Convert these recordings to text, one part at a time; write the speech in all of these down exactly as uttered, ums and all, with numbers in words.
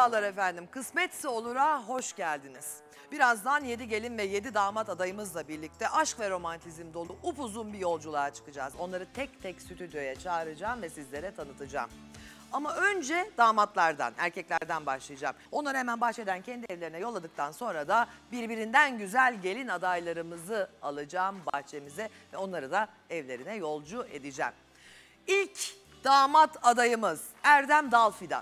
Merhabalar efendim. Kısmetse olur'a hoş geldiniz. Birazdan yedi gelin ve yedi damat adayımızla birlikte aşk ve romantizm dolu upuzun bir yolculuğa çıkacağız. Onları tek tek stüdyoya çağıracağım ve sizlere tanıtacağım. Ama önce damatlardan, erkeklerden başlayacağım. Onları hemen bahçeden kendi evlerine yolladıktan sonra da birbirinden güzel gelin adaylarımızı alacağım bahçemize ve onları da evlerine yolcu edeceğim. İlk damat adayımız Erdem Dalfidan.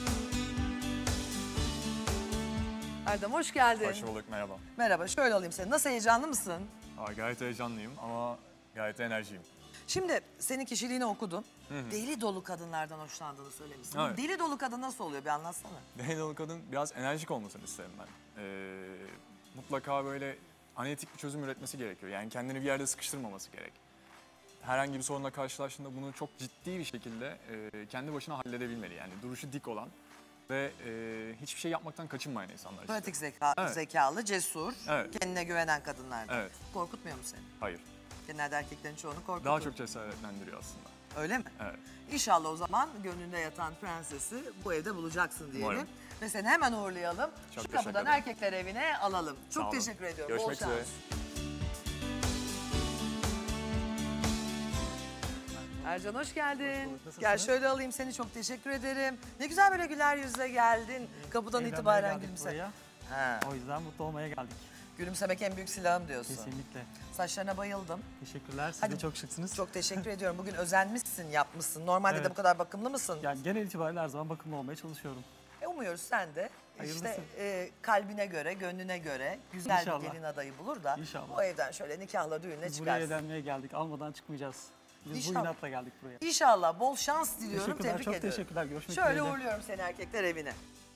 Erdem hoş geldin. Hoş bulduk, merhaba. Merhaba, şöyle alayım seni. Nasıl, heyecanlı mısın? Aa, gayet heyecanlıyım ama gayet de enerjiyim. Şimdi senin kişiliğini okudum. Hı hı. Deli dolu kadınlardan hoşlandığını söylemişsin. Evet. Deli dolu kadın nasıl oluyor, bir anlatsana. Deli dolu kadın biraz enerjik olmasını isterim ben. Ee, mutlaka böyle analitik bir çözüm üretmesi gerekiyor. Yani kendini bir yerde sıkıştırmaması gerek. Herhangi bir sorunla karşılaştığında bunu çok ciddi bir şekilde e, kendi başına halledebilmeli. Yani duruşu dik olan ve e, hiçbir şey yapmaktan kaçınmayan insanlar. Pratik işte. zeka, Evet. zekalı, cesur, Evet. kendine güvenen kadınlardan. Evet. Korkutmuyor mu seni? Hayır. Genelde erkeklerin çoğunu korkutur. Daha çok cesaretlendiriyor aslında. Öyle mi? Evet. İnşallah o zaman gönlünde yatan prensesi bu evde bulacaksın diyelim. Umarım. Ve seni hemen uğurlayalım. Çok Şu teşekkür kapıdan ederim. erkekler evine alalım. Çok Sağ olun. teşekkür ediyorum. Görüşmek Bol şans. üzere. Ercan hoş geldin. Nasılsınız? Gel şöyle alayım seni, çok teşekkür ederim. Ne güzel böyle güler yüzle geldin. Kapıdan Eğlenmeye itibaren geldik gülümse. buraya. Ha. O yüzden mutlu olmaya geldik. Gülümsemek en büyük silahım diyorsun. Kesinlikle. Saçlarına bayıldım. Teşekkürler. Siz Hadi. de çok şıksınız. Çok teşekkür ediyorum. Bugün özenmişsin, yapmışsın. Normalde de Evet. bu kadar bakımlı mısın? Yani genel itibariyle her zaman bakımlı olmaya çalışıyorum. E, umuyoruz sen de işte Hayırlısı. e, kalbine göre, gönlüne göre güzel İnşallah. bir gelin adayı bulur da İnşallah. o evden şöyle nikahla düğünle Biz buraya çıkarsın. eğlenmeye geldik. Almadan çıkmayacağız. Biz İnşallah. bu inatla geldik buraya. İnşallah bol şans diliyorum. Teşekkürler. Tebrik Çok ediyorum. teşekkürler. Görüşmek Şöyle üzere. uğurluyorum seni erkekler evine.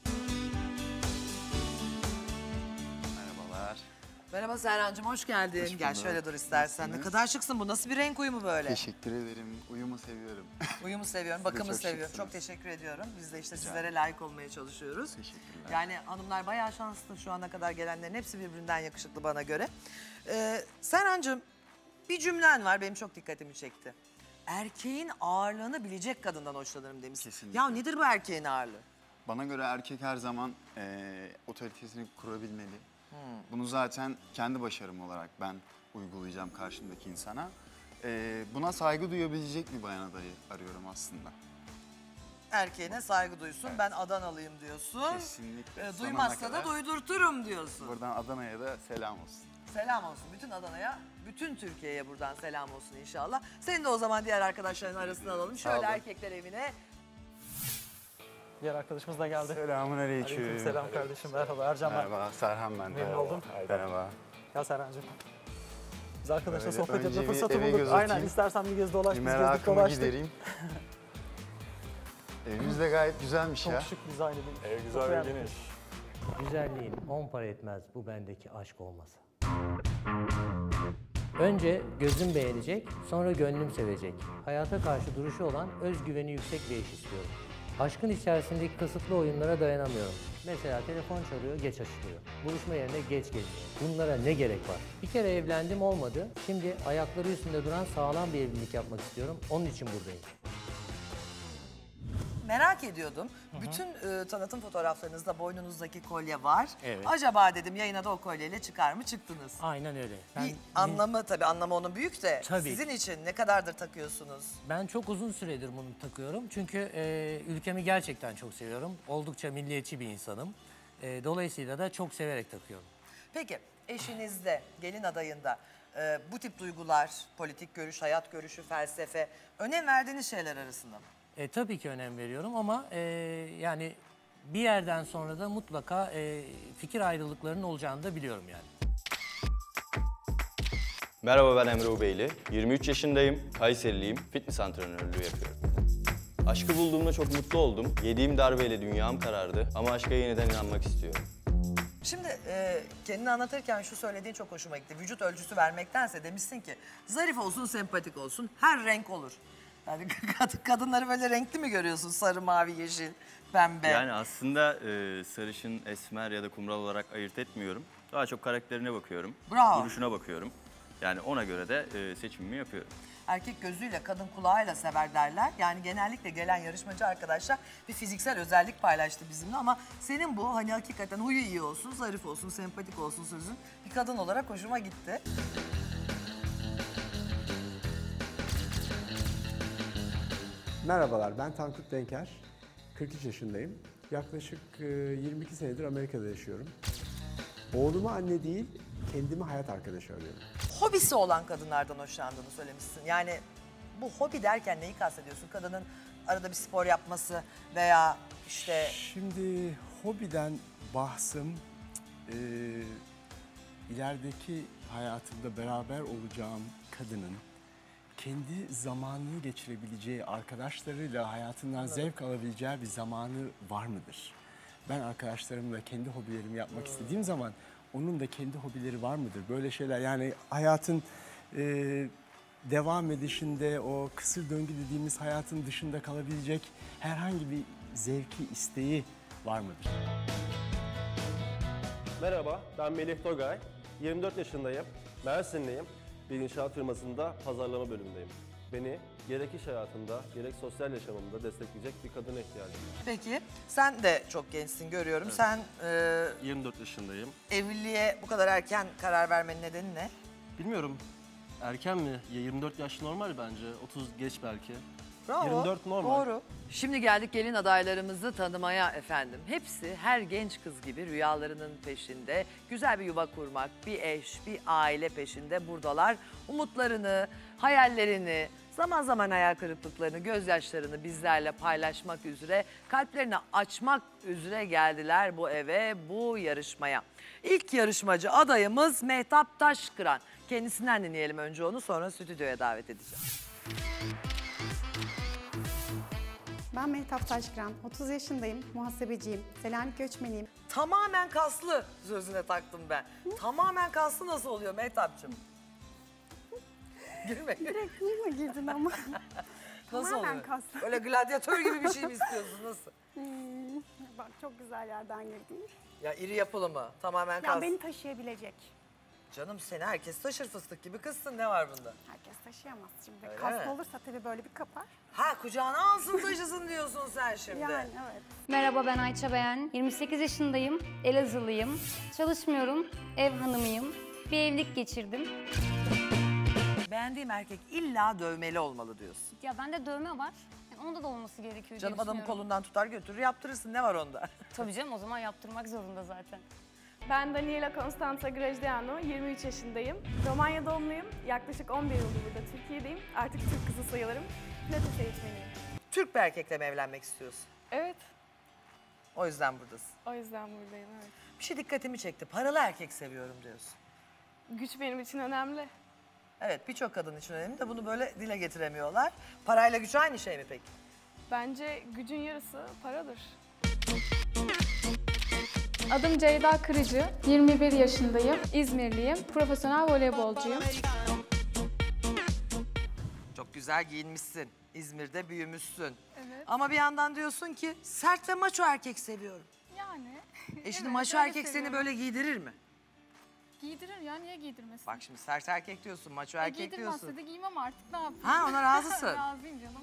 Merhabalar. Merhaba Serhancığım, hoş geldin. Hoş Gel bulduk. şöyle dur istersen. Ne Nasılsınız? kadar şıksın, bu nasıl bir renk uyumu böyle? Teşekkür ederim. Uyumu seviyorum. Uyumu seviyorum, Siz de bakımı çok seviyorum. şıksınız. Çok teşekkür ediyorum. Biz de işte Rica sizlere ederim. layık olmaya çalışıyoruz. Teşekkürler. Yani hanımlar bayağı şanslı şu ana kadar gelenlerin hepsi birbirinden yakışıklı bana göre. Ee, Serhancığım, bir cümlen var, benim çok dikkatimi çekti. Erkeğin ağırlığını bilecek kadından hoşlanırım demişsin. Kesinlikle. Ya nedir bu erkeğin ağırlığı? Bana göre erkek her zaman eee otoritesini kurabilmeli. Bunu zaten kendi başarım olarak ben uygulayacağım karşımdaki insana. Eee, buna saygı duyabilecek bir bayan adayı arıyorum aslında. Erkeğine saygı duysun, ben Adanalıyım diyorsun. Kesinlikle. Ee, Sonuna duymazsa da kadar. duydurturum diyorsun. Buradan Adana'ya da selam olsun. Selam olsun bütün Adana'ya, bütün Türkiye'ye buradan selam olsun inşallah. Seni de o zaman diğer arkadaşların arasına alalım. Sağ Şöyle olun. erkekler evine. Diğer arkadaşımız da geldi. Selamun aleyküm. Selam kardeşim. Merhaba. Ercan ben. Merhaba, Serhan ben. Memnun Merhaba. oldum. Merhaba. Gel Serhan'cığım. Biz arkadaşla Öyle sohbet önce etme bir fırsatı eve bulduk. göz Aynen, atayım. istersen bir gez dolaş. Bir Biz gezdik merakımı dolaştık. gidereyim. Evimiz de gayet güzelmiş Çok ya. şık dizaynı bir. Ev Çok güzel ve beğendim. geniş. Güzelliğin on para etmez bu bendeki aşk olmasa. Önce gözüm beğenecek, sonra gönlüm sevecek. Hayata karşı duruşu olan özgüveni yüksek bir eş istiyorum. Aşkın içerisindeki kısıtlı oyunlara dayanamıyorum. Mesela telefon çalıyor, geç açılıyor. Buluşma yerine geç geliyor. Bunlara ne gerek var? Bir kere evlendim, olmadı. Şimdi ayakları üstünde duran sağlam bir evlilik yapmak istiyorum. Onun için buradayım. Merak ediyordum. Bütün e, tanıtım fotoğraflarınızda boynunuzdaki kolye var. Evet. Acaba dedim yayına da o kolyeyle çıkar mı, çıktınız? Aynen öyle. Bir anlamı, tabii anlamı onun büyük de Tabii. sizin için ne kadardır takıyorsunuz? Ben çok uzun süredir bunu takıyorum. Çünkü e, ülkemi gerçekten çok seviyorum. Oldukça milliyetçi bir insanım. E, dolayısıyla da çok severek takıyorum. Peki eşinizde, gelin adayında e, bu tip duygular, politik görüş, hayat görüşü, felsefe önem verdiğiniz şeyler arasında mı? E, tabii ki önem veriyorum ama e, yani bir yerden sonra da mutlaka e, fikir ayrılıklarının olacağını da biliyorum yani. Merhaba, ben Emre Ubeyli. yirmi üç yaşındayım, Kayseriliyim, fitness antrenörlüğü yapıyorum. Aşkı bulduğumda çok mutlu oldum. Yediğim darbeyle dünyam karardı ama aşka yeniden inanmak istiyorum. Şimdi e, kendini anlatırken şu söylediğin çok hoşuma gitti. Vücut ölçüsü vermektense demişsin ki zarif olsun, sempatik olsun, her renk olur. Yani kad- kadınları böyle renkli mi görüyorsun? Sarı, mavi, yeşil, pembe. Yani aslında e, sarışın, esmer ya da kumral olarak ayırt etmiyorum. Daha çok karakterine bakıyorum, Bravo. duruşuna bakıyorum. Yani ona göre de e, seçimimi yapıyorum. erkek gözüyle, kadın kulağıyla sever derler. Yani genellikle gelen yarışmacı arkadaşlar bir fiziksel özellik paylaştı bizimle ama senin bu hani hakikaten huyu iyi olsun, zarif olsun, sempatik olsun sözün bir kadın olarak hoşuma gitti. Merhabalar, ben Tankut Denker. kırk üç yaşındayım. Yaklaşık e, yirmi iki senedir Amerika'da yaşıyorum. Oğluma anne değil, kendime hayat arkadaşı arıyorum. Hobisi olan kadınlardan hoşlandığını söylemişsin. Yani bu hobi derken neyi kastediyorsun? Kadının arada bir spor yapması veya işte... Şimdi hobiden bahsım, e, ilerideki hayatımda beraber olacağım kadının kendi zamanını geçirebileceği, arkadaşlarıyla hayatından zevk alabileceği bir zamanı var mıdır? Ben arkadaşlarımla kendi hobilerimi yapmak istediğim zaman onun da kendi hobileri var mıdır? Böyle şeyler yani hayatın e, devam edişinde o kısır döngü dediğimiz hayatın dışında kalabilecek herhangi bir zevki, isteği var mıdır? Merhaba, ben Melih Togay. yirmi dört yaşındayım. Mersinliyim. Bir inşaat firmasında pazarlama bölümündeyim. Beni gerek iş hayatında, gerek sosyal yaşamımda destekleyecek bir kadına ihtiyacım var. Peki sen de çok gençsin görüyorum. Sen e, yirmi dört yaşındayım. evliliğe bu kadar erken karar vermenin nedeni ne? Bilmiyorum, erken mi? Ya yirmi dört yaş normal bence. otuz geç belki. Bravo. yirmi dört normal. Doğru. Şimdi geldik gelin adaylarımızı tanımaya efendim. Hepsi her genç kız gibi rüyalarının peşinde. Güzel bir yuva kurmak, bir eş, bir aile peşinde buradalar. Umutlarını, hayallerini, zaman zaman hayal kırıklıklarını, gözyaşlarını bizlerle paylaşmak üzere, kalplerini açmak üzere geldiler bu eve, bu yarışmaya. İlk yarışmacı adayımız Mehtap Taşkıran. Kendisinden dinleyelim önce onu, sonra stüdyoya davet edeceğim. Ben Mehtap Taşkıran, otuz yaşındayım, muhasebeciyim, Selanik göçmeniyim. Tamamen kaslı sözüne taktım ben. Tamamen kaslı nasıl oluyor Mehtap'cığım? Gülme. Direkt niye girdin ama? Nasıl Tamamen oluyor? kaslı. Öyle gladyatör gibi bir şey mi istiyorsun? Nasıl? Hmm, bak çok güzel yerden girdin. Ya iri yapılı mı? Tamamen Ya kaslı. beni taşıyabilecek. Canım seni herkes taşır, fıstık gibi kızsın, ne var bunda? Herkes taşıyamaz şimdi. Öyle Kaslı mi? olursa tabii böyle bir kapar. Ha kucağına alsın taşısın diyorsun sen şimdi. Yani evet. Merhaba, ben Ayça Beğen. yirmi sekiz yaşındayım, Elazığlıyım. Çalışmıyorum, ev hanımıyım. Bir evlilik geçirdim. Beğendiğim erkek illa dövmeli olmalı diyorsun. Ya bende dövme var. Yani onda da olması gerekiyor diye Canım adamın düşünüyorum. kolundan tutar götürür yaptırırsın, ne var onda? Tabii canım, o zaman yaptırmak zorunda zaten. Ben Daniela Constanța Grejdeanu, yirmi üç yaşındayım. Romanya doğumluyum. Yaklaşık on bir yıldır burada Türkiye'deyim. Artık Türk kızı sayılırım. Pilates eğitmeniyim. Türk bir erkekle mi evlenmek istiyorsun? Evet, O yüzden buradasın. o yüzden buradayım. Evet. Bir şey dikkatimi çekti. Paralı erkek seviyorum diyorsun. Güç benim için önemli. Evet, birçok kadın için önemli de bunu böyle dile getiremiyorlar. Parayla güç aynı şey mi peki? Bence gücün yarısı paradır. Adım Ceyda Kırıcı, yirmi bir yaşındayım, İzmirliyim, profesyonel voleybolcuyum. Çok güzel giyinmişsin. İzmir'de büyümüşsün. Evet. Ama bir yandan diyorsun ki sert ve maço erkek seviyorum. Yani. E şimdi Evet, maço öyle erkek seni seviyorum. böyle giydirir mi? Giydirir ya, niye giydirmesin? Bak şimdi sert erkek diyorsun, maço E, erkek giydirmezse diyorsun. de giymem artık, ne yapayım? Ha, ona razısın. Razıyım canım.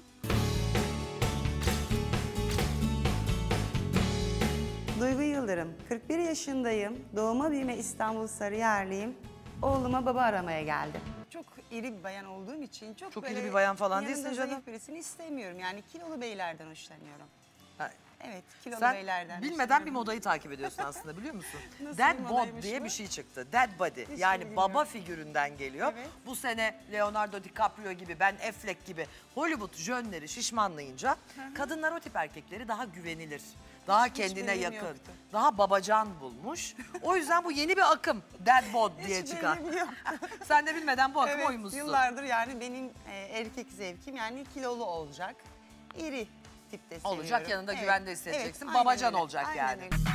Duygu Yıldırım, kırk bir yaşındayım, doğma büyüme İstanbul Sarıyerliyim. Oğluma baba aramaya geldim. Çok iri bir bayan olduğum için çok, Çok böyle iri bir bayan falan yanında değilsin zayıf canım. birisini istemiyorum. Yani kilolu beylerden hoşlanıyorum. Ha, Evet, kilolu Sen beylerden bilmeden bir hoşlanıyorum. modayı takip ediyorsun aslında, biliyor musun? Nasıl Dad bir bod modaymış diye bu? bir şey çıktı. Dad body. Hiç Yani bilmiyorum. baba figüründen geliyor. Evet. Bu sene Leonardo DiCaprio gibi, Ben Affleck gibi Hollywood jönleri şişmanlayınca kadınlar o tip erkekleri daha güvenilir. Daha kendine benim yakın. yoktu. Daha babacan bulmuş. O yüzden bu yeni bir akım. Dad bod diye Hiç çıkan. benim yok. Sen de bilmeden bu akıma Evet, uymuşsun. yıllardır yani benim e, erkek zevkim yani kilolu olacak, iri tipte seviyorum. Olacak, yanında Evet, güvende hissedeceksin. aynen Babacan öyle, olacak aynen yani. öyle.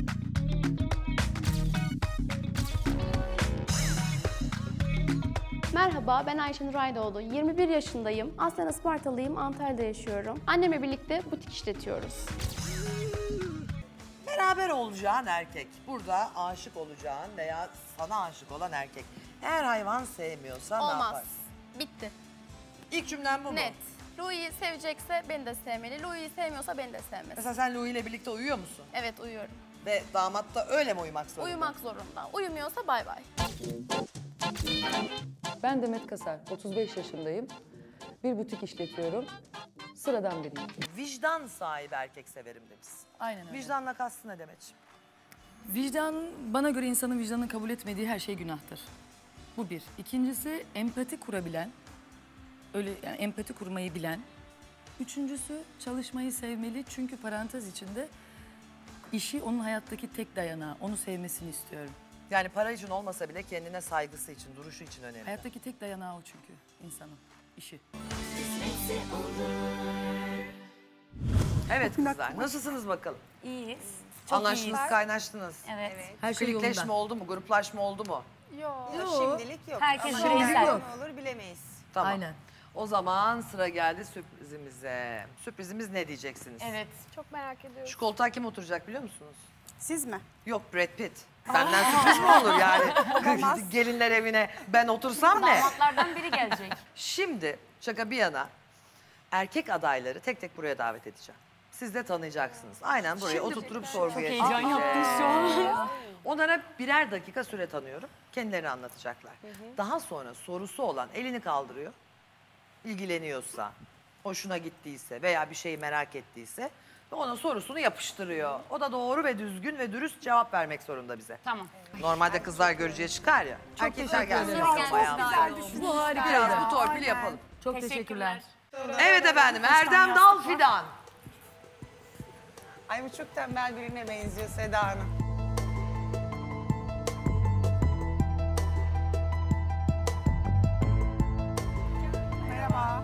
Merhaba, ben Ayşenur Aydoğdu. yirmi bir yaşındayım. Aslen Ispartalıyım, Antalya'da yaşıyorum. Annemle birlikte butik işletiyoruz. Beraber olacağın erkek, burada aşık olacağın veya sana aşık olan erkek. Eğer hayvan sevmiyorsa ne yapar? Bitti. İlk cümlem bu mu? Net. Louis'i sevecekse beni de sevmeli. Louis'i sevmiyorsa beni de sevmez. Mesela sen Louis ile birlikte uyuyor musun? Evet, uyuyorum. Ve damat da öyle mi uyumak zorunda? Uyumak zorunda. Uyumuyorsa bay bay. Ben Demet Kasar, otuz beş yaşındayım. Bir butik işletiyorum. Sıradan biriyim. Vicdan sahibi erkek severim demişsin. Aynen öyle. Vicdanla kastın ne Demetciğim? Vicdan, bana göre insanın vicdanını kabul etmediği her şey günahtır. Bu bir. İkincisi, empati kurabilen, öyle yani empati kurmayı bilen. Üçüncüsü, çalışmayı sevmeli çünkü parantez içinde işi onun hayattaki tek dayanağı, onu sevmesini istiyorum. Yani para için olmasa bile kendine saygısı için, duruşu için önemli. Hayattaki tek dayanağı o çünkü insanın, işi. Evet kızlar, nasılsınız bakalım? İyiyiz. Çok Anlaştınız, iyiyiz. kaynaştınız. Evet. Her şey Klikleşme yolunda. oldu mu, gruplaşma oldu mu? Yok. Şimdilik yok. Herkes Ama bireysel. yarın ne olur bilemeyiz. Tamam. Aynen. O zaman sıra geldi sürprizimize. Sürprizimiz ne diyeceksiniz? Evet. Çok merak ediyorum. Şu koltuğa kim oturacak biliyor musunuz? Siz mi? Yok, Brad Pitt. Benden sürpriz mi olur yani? Gelinler evine ben otursam ne? Damatlardan biri gelecek. Şimdi şaka bir yana erkek adayları tek tek buraya davet edeceğim. Siz de tanıyacaksınız. Aynen buraya oturtup sorguya heyecan çekeceğiz. yaptım şu an. Onlara birer dakika süre tanıyorum. Kendilerini anlatacaklar. Daha sonra sorusu olan elini kaldırıyor. İlgileniyorsa, hoşuna gittiyse veya bir şeyi merak ettiyse ve ona sorusunu yapıştırıyor. O da doğru ve düzgün ve dürüst cevap vermek zorunda bize. Tamam. Normalde kızlar görücüye çıkar ya. Erkekler gelsin bakalım ayağımıza. Bu harika. Biraz bu torpili yapalım. Çok teşekkürler. Evet efendim, Erdem Dalfidan. Ay bu çok tembel birine benziyor Seda Hanım. Merhaba.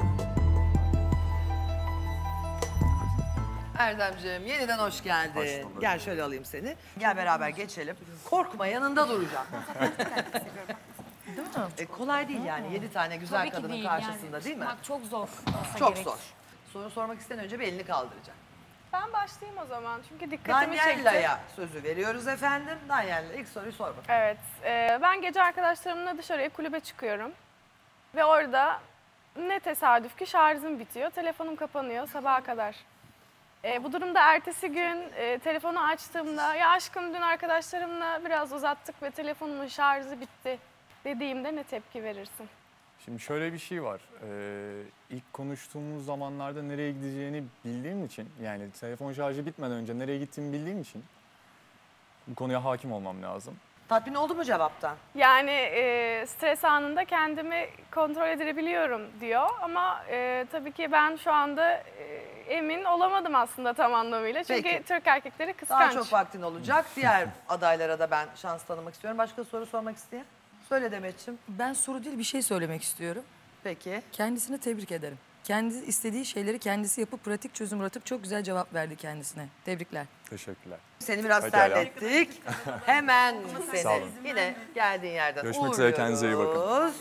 Erdemciğim yeniden hoş geldin. Gel şöyle alayım seni. Gel beraber geçelim. Korkma, yanında duracağım. Değil mi? E, kolay değil yani. Yedi tane güzel Tabii ki kadının değil karşısında yani. değil mi? Çıkmak çok zor. olsa Çok gerek. zor. Soru sormak isteyen önce bir elini kaldıracak. Ben başlayayım o zaman çünkü dikkatimi çekti. Daniela'ya sözü veriyoruz efendim. Daniela ilk soruyu sor bakalım. Evet, e, ben gece arkadaşlarımla dışarıya kulübe çıkıyorum. Ve orada ne tesadüf ki şarjım bitiyor, telefonum kapanıyor sabaha kadar. E, bu durumda ertesi gün e, telefonu açtığımda ya aşkım dün arkadaşlarımla biraz uzattık ve telefonumun şarjı bitti dediğimde ne tepki verirsin? Şimdi şöyle bir şey var. Ee, ilk konuştuğumuz zamanlarda nereye gideceğini bildiğim için, yani telefon şarjı bitmeden önce nereye gittiğimi bildiğim için bu konuya hakim olmam lazım. Tatmin oldu mu cevaptan? Yani e, stres anında kendimi kontrol edebiliyorum diyor ama e, tabii ki ben şu anda e, emin olamadım aslında tam anlamıyla. Çünkü Peki. Türk erkekleri Daha kıskanç. çok vaktin olacak. Diğer adaylara da ben şans tanımak istiyorum. Başka soru sormak isteyen? Söyle Demetciğim. Ben soru değil bir şey söylemek istiyorum. Peki. Kendisini tebrik ederim. Kendi istediği şeyleri kendisi yapıp pratik çözüm üretip çok güzel cevap verdi kendisine. Tebrikler. Teşekkürler. Seni biraz Pekala. terlettik. Hemen Sağ seni olun. yine geldiğin yerden Görüşmek üzere, kendinize iyi bakın. uğurluyoruz.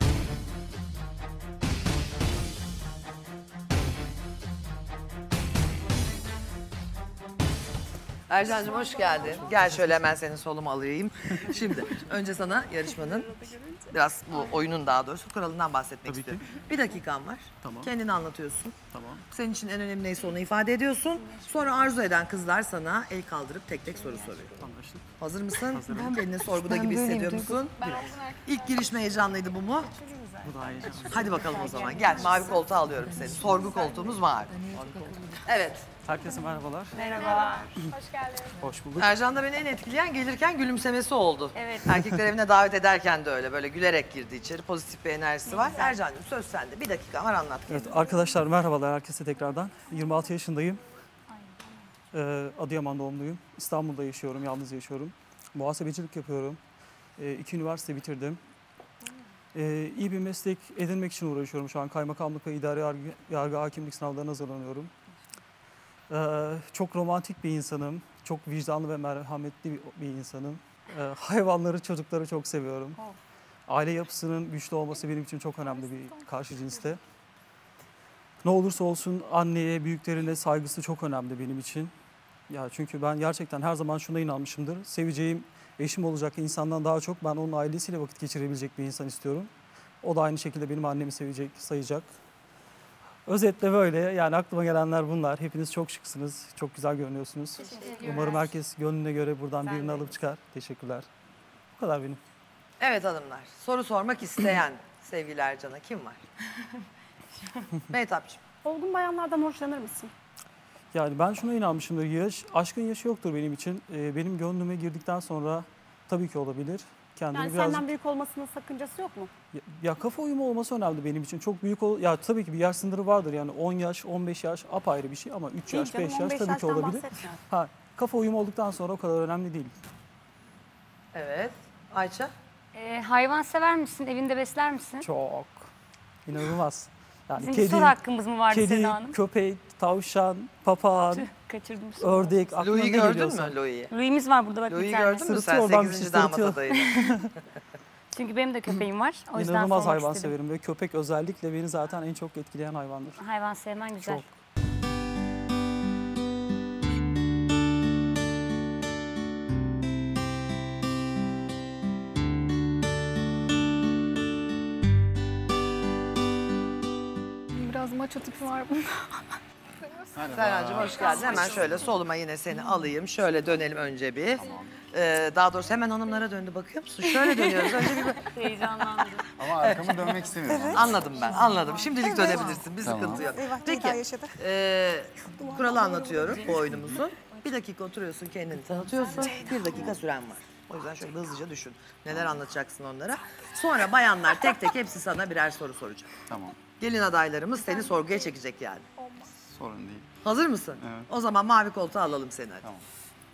Ercan'cığım hoş geldin. Gel şöyle hemen senin soluma alayım. Şimdi önce sana yarışmanın biraz bu oyunun daha doğrusu kuralından bahsetmek Tabii istiyorum. ki. Bir dakikan var. Tamam. Kendini anlatıyorsun. Tamam. Senin için en önemli neyse onu ifade ediyorsun. Sonra arzu eden kızlar sana el kaldırıp tek tek soru soruyor. Anlaştık. Hazır mısın? Hazırım. Kendini sorguda Ben gibi böyleyim, hissediyor Duygu. musun? İlk girişme heyecanlıydı bu mu? Bu daha heyecanlı. Hadi bakalım o zaman. Gel mavi koltuğa alıyorum seni. Sorgu koltuğumuz mavi. Evet. Herkese merhabalar. Merhaba. Hoş geldin. Hoş bulduk. Ercan'da beni en etkileyen gelirken gülümsemesi oldu. Evet. Erkekler evine davet ederken de öyle böyle gülerek girdi içeri. Pozitif bir enerjisi var. Ercan'cığım söz sende. Bir dakika var anlat. Evet arkadaşlar merhabalar herkese tekrardan. yirmi altı yaşındayım. Ee, Adıyaman doğumluyum. İstanbul'da yaşıyorum, yalnız yaşıyorum. Muhasebecilik yapıyorum. Ee, iki üniversite bitirdim. Ee, iyi bir meslek edinmek için uğraşıyorum şu an. Kaymakamlık ve idari yargı, yargı hakimlik sınavlarına hazırlanıyorum. Ee, çok romantik bir insanım. Çok vicdanlı ve merhametli bir, bir insanım. Ee, hayvanları, çocukları çok seviyorum. Aile yapısının güçlü olması benim için çok önemli bir karşı cinste. Ne olursa olsun anneye, büyüklerine saygısı çok önemli benim için. Ya çünkü ben gerçekten her zaman şuna inanmışımdır. Seveceğim eşim olacak insandan daha çok ben onun ailesiyle vakit geçirebilecek bir insan istiyorum. O da aynı şekilde benim annemi sevecek, sayacak. Özetle böyle. Yani aklıma gelenler bunlar. Hepiniz çok şıksınız. Çok güzel görünüyorsunuz. Umarım herkes gönlüne göre buradan birini alıp çıkar. Teşekkürler. Bu kadar benim. Evet hanımlar, soru sormak isteyen sevgili Ercan'a kim var? Mehtapçığım. Olgun bayanlardan hoşlanır mısın? Yani ben şuna inanmışımdır. Yaş, aşkın yaşı yoktur benim için. Ee, benim gönlüme girdikten sonra tabii ki olabilir. Kendini Yani birazcık... senden büyük olmasının sakıncası yok mu? Ya, ya kafa uyumu olması önemli benim için. Çok büyük ol ya tabii ki bir yaş sınırı vardır. Yani on yaş, on beş yaş apayrı bir şey ama üç Değil yaş, canım, beş yaş on beş tabii ki yaştan olabilir. bahsetmiyorum. Ha, kafa uyumu olduktan sonra o kadar önemli değil. Evet. Ayça? Ee, hayvan sever misin? Evinde besler misin? Çok. İnanılmaz. Yani Bizim bir kedi, soru hakkımız mı vardı kedi, Seda Hanım? köpek, tavşan, papağan, Tüh, kaçırdım soruyu. ördek, aklına Louis'i ne gördün geliyorsa. mü Louis'i? Louis'imiz var burada bak bir Louis'i tane. gördün mü sen Sırıtıyor oradan bir sekizinci şey, damat sırıtıyor. adayını? Çünkü benim de köpeğim var. O yüzden İnanılmaz sormak hayvan istedim. severim ve köpek özellikle beni zaten en çok etkileyen hayvandır. Hayvan sevmen güzel. Çok. Biraz maço tipi var bunda. Serhan'cığım hoş geldin. Hemen şöyle soluma yine seni alayım. Şöyle dönelim önce bir. Ee, daha doğrusu hemen hanımlara döndü bakıyor musun? Şöyle dönüyoruz. Önce bir... Heyecanlandım. Ama arkamı dönmek istemiyorum. Anladım ben, anladım. Şimdilik dönebilirsin, bir Tamam. sıkıntı yok. Eyvah, Peki, Ceyda yaşadı. e, kuralı anlatıyorum bu oyunumuzun. Bir dakika oturuyorsun, kendini tanıtıyorsun. Bir dakika süren var. O yüzden şöyle hızlıca düşün. Neler anlatacaksın onlara. Sonra bayanlar tek tek hepsi sana birer soru soracak. Tamam. Gelin adaylarımız seni sorguya çekecek yani. Sorun değil. Hazır mısın? Evet. O zaman mavi koltuğa alalım seni hadi. Tamam.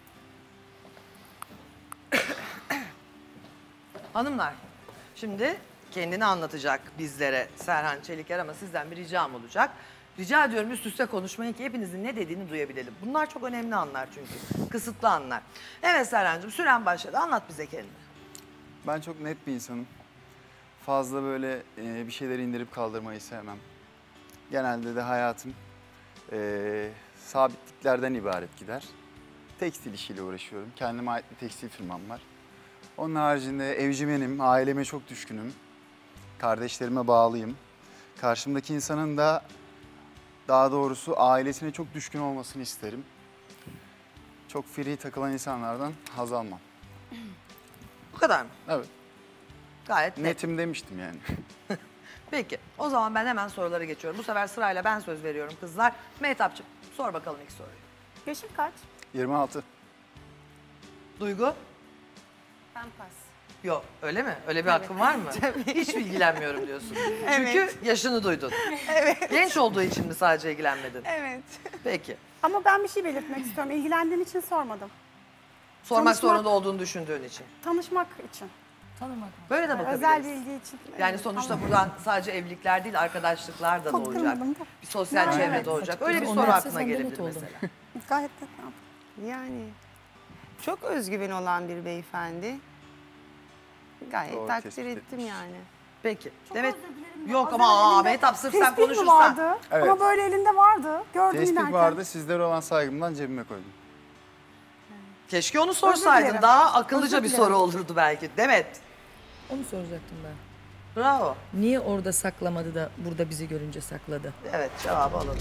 Hanımlar, şimdi kendini anlatacak bizlere Serhan Çeliker ama sizden bir ricam olacak. Rica ediyorum üst üste konuşmayın ki hepinizin ne dediğini duyabilelim. Bunlar çok önemli anlar çünkü. Kısıtlı anlar. Evet Serhan'cığım süren başladı. Anlat bize kendini. Ben çok net bir insanım. Fazla böyle e, bir şeyleri indirip kaldırmayı sevmem. Genelde de hayatım e, sabitliklerden ibaret gider. Tekstil işiyle uğraşıyorum. Kendime ait bir tekstil firmam var. Onun haricinde evcimenim, aileme çok düşkünüm. Kardeşlerime bağlıyım. Karşımdaki insanın da daha doğrusu ailesine çok düşkün olmasını isterim. Çok free takılan insanlardan haz almam. Bu kadar mı? Evet. Gayet net. Netim demiştim yani. Peki o zaman ben hemen sorulara geçiyorum. Bu sefer sırayla ben söz veriyorum kızlar. Mehtapçığım sor bakalım ilk soruyu. Yaşın kaç? yirmi altı. Duygu? Ben pas. Yok öyle mi? Öyle bir hakkın var mı? Hiç ilgilenmiyorum diyorsun. Çünkü Evet. yaşını duydun. Evet. Genç olduğu için mi sadece ilgilenmedin? Evet. Peki. Ama ben bir şey belirtmek istiyorum. İlgilendiğim için sormadım. Sormak Tanışmak- zorunda olduğunu düşündüğün için. Tanışmak için. Tanımak. Böyle de bakabiliriz. Özel bilgi için. Yani Evet, sonuçta tamam. buradan sadece evlilikler değil arkadaşlıklar da doğacak. Tanımadım da. Bir sosyal Yani çevre evet. doğacak. Öyle bir Onu soru yapsa aklına sen de gelebilir mutlu oldun. mesela. Gayet de tamam. Yani çok özgüveni olan bir beyefendi. Gayet Doğru takdir tespit ettim etmiş. yani. Peki. Demet de yok az ama önce aa, elinde Mehtap sırf sen tespih mi konuşursan. vardı? Evet. Ama böyle elinde vardı. Gördüm Tespih inerken. vardı, sizlere olan saygımdan cebime koydum. Keşke onu sorsaydın. dilerim. Daha akıllıca Özür bir dilerim. soru olurdu belki. Demet. Onu soracaktım ben. Bravo. Niye orada saklamadı da burada bizi görünce sakladı? Evet cevabı alalım.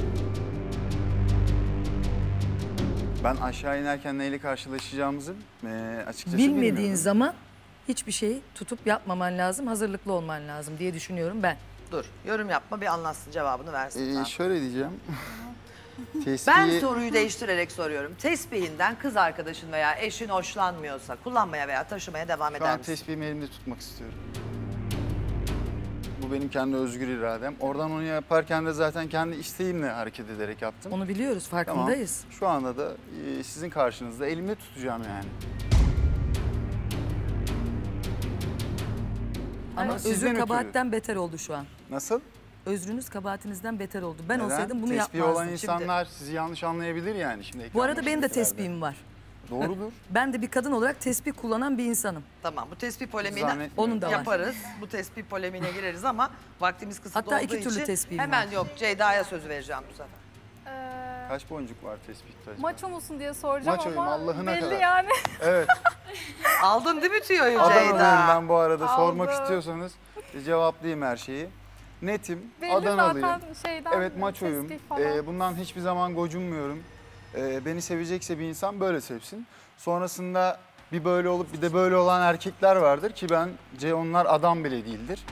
Ben aşağı inerken neyle karşılaşacağımızı e, açıkçası Bilmediğin bilmiyordum. zaman hiçbir şeyi tutup yapmaman lazım, hazırlıklı olman lazım diye düşünüyorum ben. Dur yorum yapma bir anlatsın cevabını versin. Ee, Tamam. şöyle diyeceğim. Ben Tespihi, soruyu değiştirerek soruyorum. Tespihinden kız arkadaşın veya eşin hoşlanmıyorsa kullanmaya veya taşımaya devam şu eder an misin? tespihimi elimde tutmak istiyorum. Bu benim kendi özgür iradem. Oradan onu yaparken de zaten kendi isteğimle hareket ederek yaptım. Onu biliyoruz, Tamam. farkındayız. Şu anda da e, sizin karşınızda elimde tutacağım yani. Ama Sizden özür ötürü. kabahatten beter oldu şu an. Nasıl? Özrünüz kabahatinizden beter oldu. Ben Neden? olsaydım bunu Tespihi yapmazdım. olan Şimdi- insanlar sizi yanlış anlayabilir yani. Şimdi Bu arada ekran benim de başındakilerde. tespihim var. Doğrudur. Ben de bir kadın olarak tespih kullanan bir insanım. Tamam bu tespih polemiğini Zannetmiyorum. Onun da var. yaparız. Bu tespih polemiğine gireriz ama vaktimiz kısıtlı Hatta olduğu iki türlü için tespihim hemen var. yok Ceyda'ya söz vereceğim bu sefer. Ee, Kaç boncuk var tespihte acaba? maço musun diye soracağım Maçoyum, ama Allah'ına belli kadar. yani. Evet. Aldın değil mi tüyoyu Adanalıyım Ceyda? ben bu arada. Sormak Aldım. istiyorsanız cevaplayayım her şeyi. Netim, Belli Adanalıyım. zaten şeyden. Evet, maçoyum. tespih falan. Ee, bundan hiçbir zaman gocunmuyorum. Ee, beni sevecekse bir insan böyle sevsin. Sonrasında bir böyle olup bir de böyle olan erkekler vardır ki bence onlar adam bile değildir.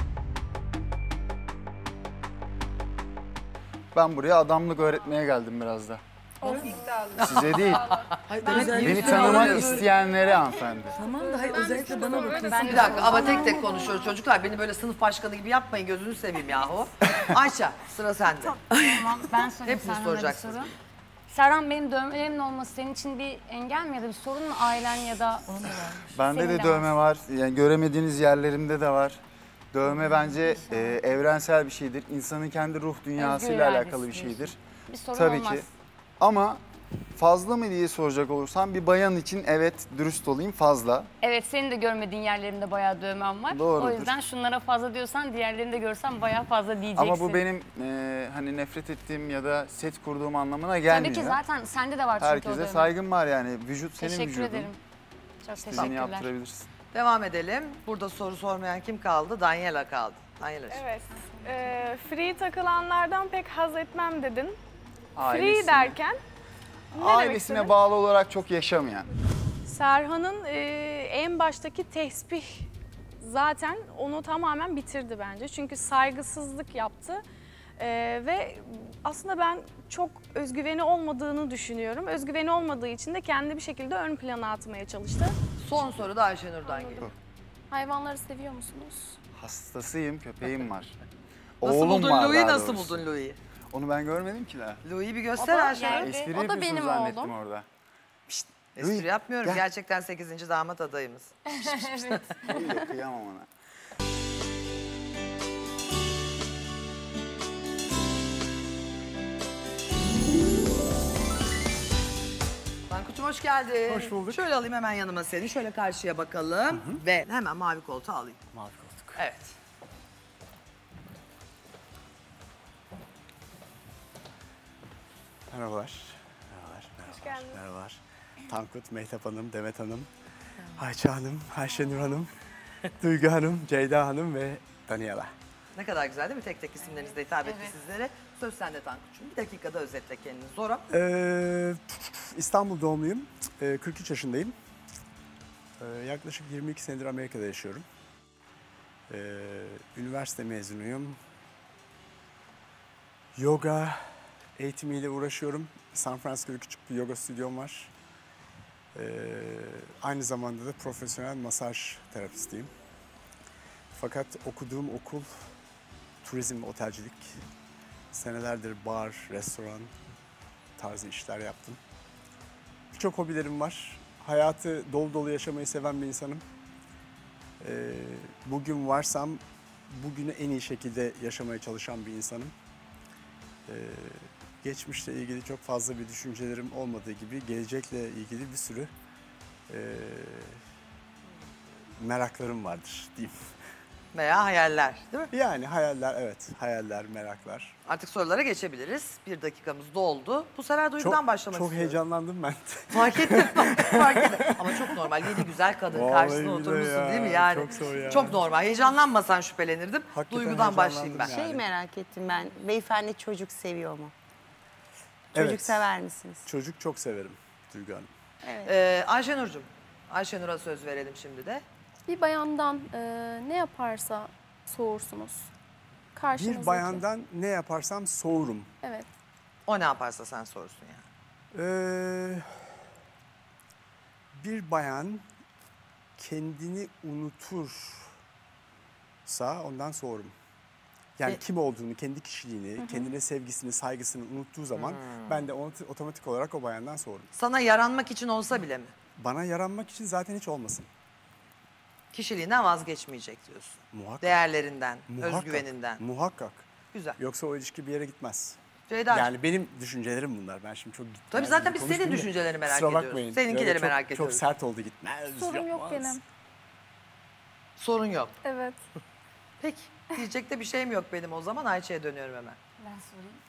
Ben buraya adamlık öğretmeye geldim biraz da. Of. Size değil. Özellikle Beni bana tanımak böyle- isteyenlere hanımefendi. Tamam da hayır, özellikle bana bakıyorsun. Bir dakika ama tek tek konuşuyoruz çocuklar. Beni böyle sınıf başkanı gibi yapmayın, gözünü seveyim yahu. Ayça, sıra sende. Tamam, ben sorayım Hepiniz Serhan'a bir soracaksınız. soru. Serhan, benim dövmelerimin olması senin için bir engel mi ya da bir sorun mu, ailen ya da? Bende Senin de de dövme var. Yani göremediğiniz yerlerimde de var. Dövme bence e, evrensel bir şeydir. İnsanın kendi ruh dünyasıyla Özgür alakalı bir iradesi şeydir. diyorsun. Bir sorun Tabii olmaz. ki. Ama fazla mı diye soracak olursam bir bayan için evet, dürüst olayım, fazla. Evet, senin de görmediğin yerlerinde bayağı dövmem var. Doğrudur. O yüzden şunlara fazla diyorsan diğerlerini de görsen bayağı fazla diyeceksin. Ama bu benim e, hani nefret ettiğim ya da set kurduğum anlamına gelmiyor. Tabii ki zaten sende de var çünkü o Herkese dövme. saygım var yani. Vücut senin Teşekkür vücudun. ederim. Çok İstediğini teşekkürler. yaptırabilirsin. Devam edelim. Burada soru sormayan kim kaldı? Daniela kaldı. Daniela. Evet. Ee, free takılanlardan pek haz etmem dedin. Free Ailesine. derken ne demek Ailesine istedin? bağlı olarak çok yaşamayan. Serhan'ın e, en baştaki tesbih zaten onu tamamen bitirdi bence. Çünkü saygısızlık yaptı. E, ve aslında ben çok özgüveni olmadığını düşünüyorum. Özgüveni olmadığı için de kendi bir şekilde ön plana atmaya çalıştı. Son soru da Ayşenur'dan geliyor. Hayvanları seviyor musunuz? Hastasıyım, köpeğim var. Nasıl Oğlum buldun var Louis'i, daha nasıl doğrusu. buldun Louis'i? Onu ben görmedim ki daha. Louis'i bir göster O da Ayşenur. geldi. Espri O da yapıyorsun benim zannettim oğlum. orada. Espri Louis, yapmıyorum. gel. Gerçekten sekizinci damat adayımız. Evet. İyi de kıyamam ona. Tankut'cum hoş geldin. Hoş bulduk. Şöyle alayım hemen yanıma seni. Şöyle karşıya bakalım. Ve hemen mavi koltuğu alayım. Mavi koltuk. Evet. Merhabalar. Merhabalar. Merhabalar. Hoş geldiniz. Merhabalar. Tankut, Mehtap Hanım, Demet Hanım, Ayça Hanım, Ayşenur Hanım, Duygu Hanım, Ceyda Hanım ve Daniela. Ne kadar güzel değil mi? Tek tek isimlerinizle hitap etti sizlere. Söz sende Tankut'cum. Bir dakikada özetle kendini. Zora. Ee, İstanbul doğumluyum. Ee, kırk üç yaşındayım. Ee, yaklaşık yirmi iki senedir Amerika'da yaşıyorum. Ee, üniversite mezunuyum. Yoga eğitimiyle uğraşıyorum. San Francisco'da küçük bir yoga stüdyom var. Ee, aynı zamanda da profesyonel masaj terapistiyim. Fakat okuduğum okul turizm, otelcilik. Senelerdir bar, restoran tarzı işler yaptım. Birçok hobilerim var. Hayatı dolu dolu yaşamayı seven bir insanım. Ee, bugün varsam bugünü en iyi şekilde yaşamaya çalışan bir insanım. Ee, geçmişle ilgili çok fazla bir düşüncelerim olmadığı gibi gelecekle ilgili bir sürü e, meraklarım vardır diyeyim. Veya hayaller değil mi? Yani hayaller, evet, hayaller, meraklar. Artık sorulara geçebiliriz. Bir dakikamız doldu. Bu sefer Duygu'dan Çok, başlamak çok istiyorum. heyecanlandım ben. Fark ettim. Fark ettim. Ama çok normal. Yedi güzel kadın Vallahi karşısına billahi oturmuşsun ya, değil mi? Yani çok zor ya. Çok normal. Heyecanlanmasan şüphelenirdim. Hakikaten Duygu'dan başlayayım ben. heyecanlandım Şey merak ettim ben. Beyefendi çocuk seviyor mu? Evet. Çocuk sever misiniz? Çocuk çok severim Duygu Hanım. Evet. Ee, Ayşenur'cum. Ayşenur'a söz verelim şimdi de. Bir bayandan e, ne yaparsa soğursunuz. Karşınızdaki. Bir bayandan ne yaparsam soğurum. Evet. O ne yaparsa sen sorsun yani. Ee, bir bayan kendini unutursa ondan soğurum. Yani E- kim olduğunu, kendi kişiliğini, kendine sevgisini, saygısını unuttuğu zaman ben de ot- otomatik olarak o bayandan soğurum. Sana yaranmak için olsa bile mi? Bana yaranmak için zaten hiç olmasın. Kişiliğinden vazgeçmeyecek diyorsun. Muhakkak. Değerlerinden, Muhakkak, özgüveninden. Muhakkak. Güzel. Yoksa o ilişki bir yere gitmez. Ceyda. Yani benim düşüncelerim bunlar. Ben şimdi çok gitmez. Tabii zaten gibi biz senin konuşmayayım da düşüncelerini merak kusura ediyoruz. bakmayın. Seninkileri Öyle çok- merak ediyoruz. Çok sert oldu gitmez. Sorun yok yapmaz. benim. Sorun yok. Evet. Peki. Diyecek de bir şeyim yok benim o zaman. Ayça'ya dönüyorum hemen. Ben sorayım.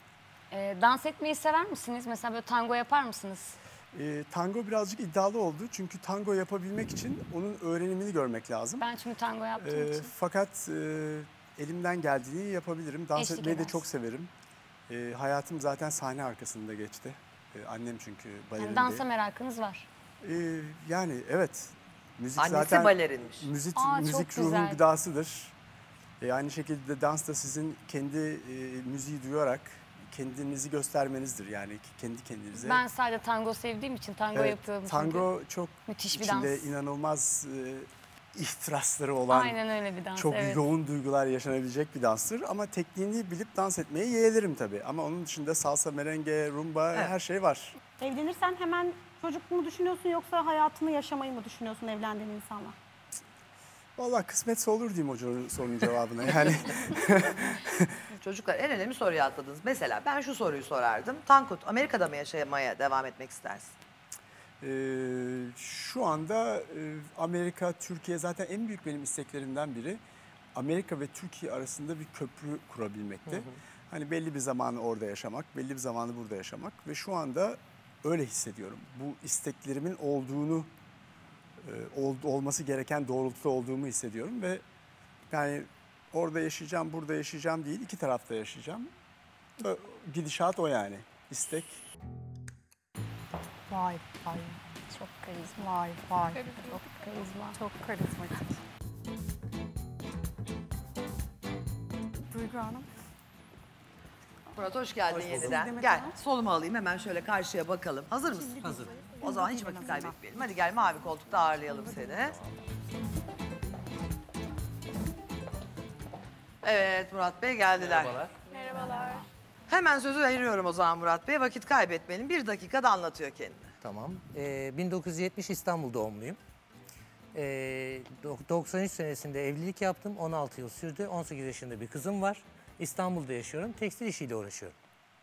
Ee, dans etmeyi sever misiniz? Mesela böyle tango yapar mısınız? E, tango birazcık iddialı oldu. Çünkü tango yapabilmek için onun öğrenimini görmek lazım. Ben çünkü tango yaptığım E, için. fakat e, elimden geldiğini yapabilirim. Dans Eşlik etmeyi de edersin. çok severim. E, hayatım zaten sahne arkasında geçti. E, annem çünkü balerindi. Yani dansa merakınız var. E, yani evet. Müzik Annesi zaten balerinmiş. Müzik, Aa, çok müzik ruhun güzel. gıdasıdır. E, aynı şekilde dans da sizin kendi e, müziği duyarak kendinizi göstermenizdir. Yani kendi kendinize. Ben sadece tango sevdiğim için tango Evet, yapıyorum. tango çok Müthiş bir içinde dans. inanılmaz e, ihtirasları olan, Aynen öyle bir dans. çok evet. yoğun duygular yaşanabilecek bir danstır. Ama tekniğini bilip dans etmeye yeğlerim tabii. Ama onun dışında salsa, merengue, rumba Evet. her şey var. Evlenirsen hemen çocuk mu düşünüyorsun yoksa hayatını yaşamayı mı düşünüyorsun evlendiğin insanla? Vallahi kısmetse olur diyeyim o sorunun cevabına. Yani Çocuklar en önemli soruyu atladınız. Mesela ben şu soruyu sorardım. Tankut, Amerika'da mı yaşamaya devam etmek istersin? Ee, şu anda e, Amerika, Türkiye zaten en büyük benim isteklerimden biri. Amerika ve Türkiye arasında bir köprü kurabilmekte. Hı hı. Hani belli bir zamanı orada yaşamak, belli bir zamanı burada yaşamak ve şu anda öyle hissediyorum. Bu isteklerimin olduğunu, e, ol, olması gereken doğrultuda olduğumu hissediyorum ve yani orada yaşayacağım, burada yaşayacağım değil, iki tarafta yaşayacağım. Ö- Gidişat o yani, istek. Vay vay. Çok karizma. Vay vay. Çok karizma. Çok karizmatik. Duygu Hanım. Murat hoş geldin Hoş bulduk. yeniden. Demet Gel Hanım. solumu alayım hemen şöyle karşıya bakalım. Hazır mısın? Hazırım. O zaman hiç vakit kaybetmeyelim. Hadi gel mavi koltukta ağırlayalım seni. Evet Murat Bey geldiler. Merhabalar. Merhabalar. Hemen sözü ayırıyorum o zaman Murat Bey. Vakit kaybetmeyelim. Bir dakikada anlatıyor kendini. Tamam. Ee, bin dokuz yüz yetmiş İstanbul doğumluyum. Ee, do- doksan üç senesinde evlilik yaptım. on altı yıl sürdü. on sekiz yaşında bir kızım var. İstanbul'da yaşıyorum. Tekstil işiyle uğraşıyorum.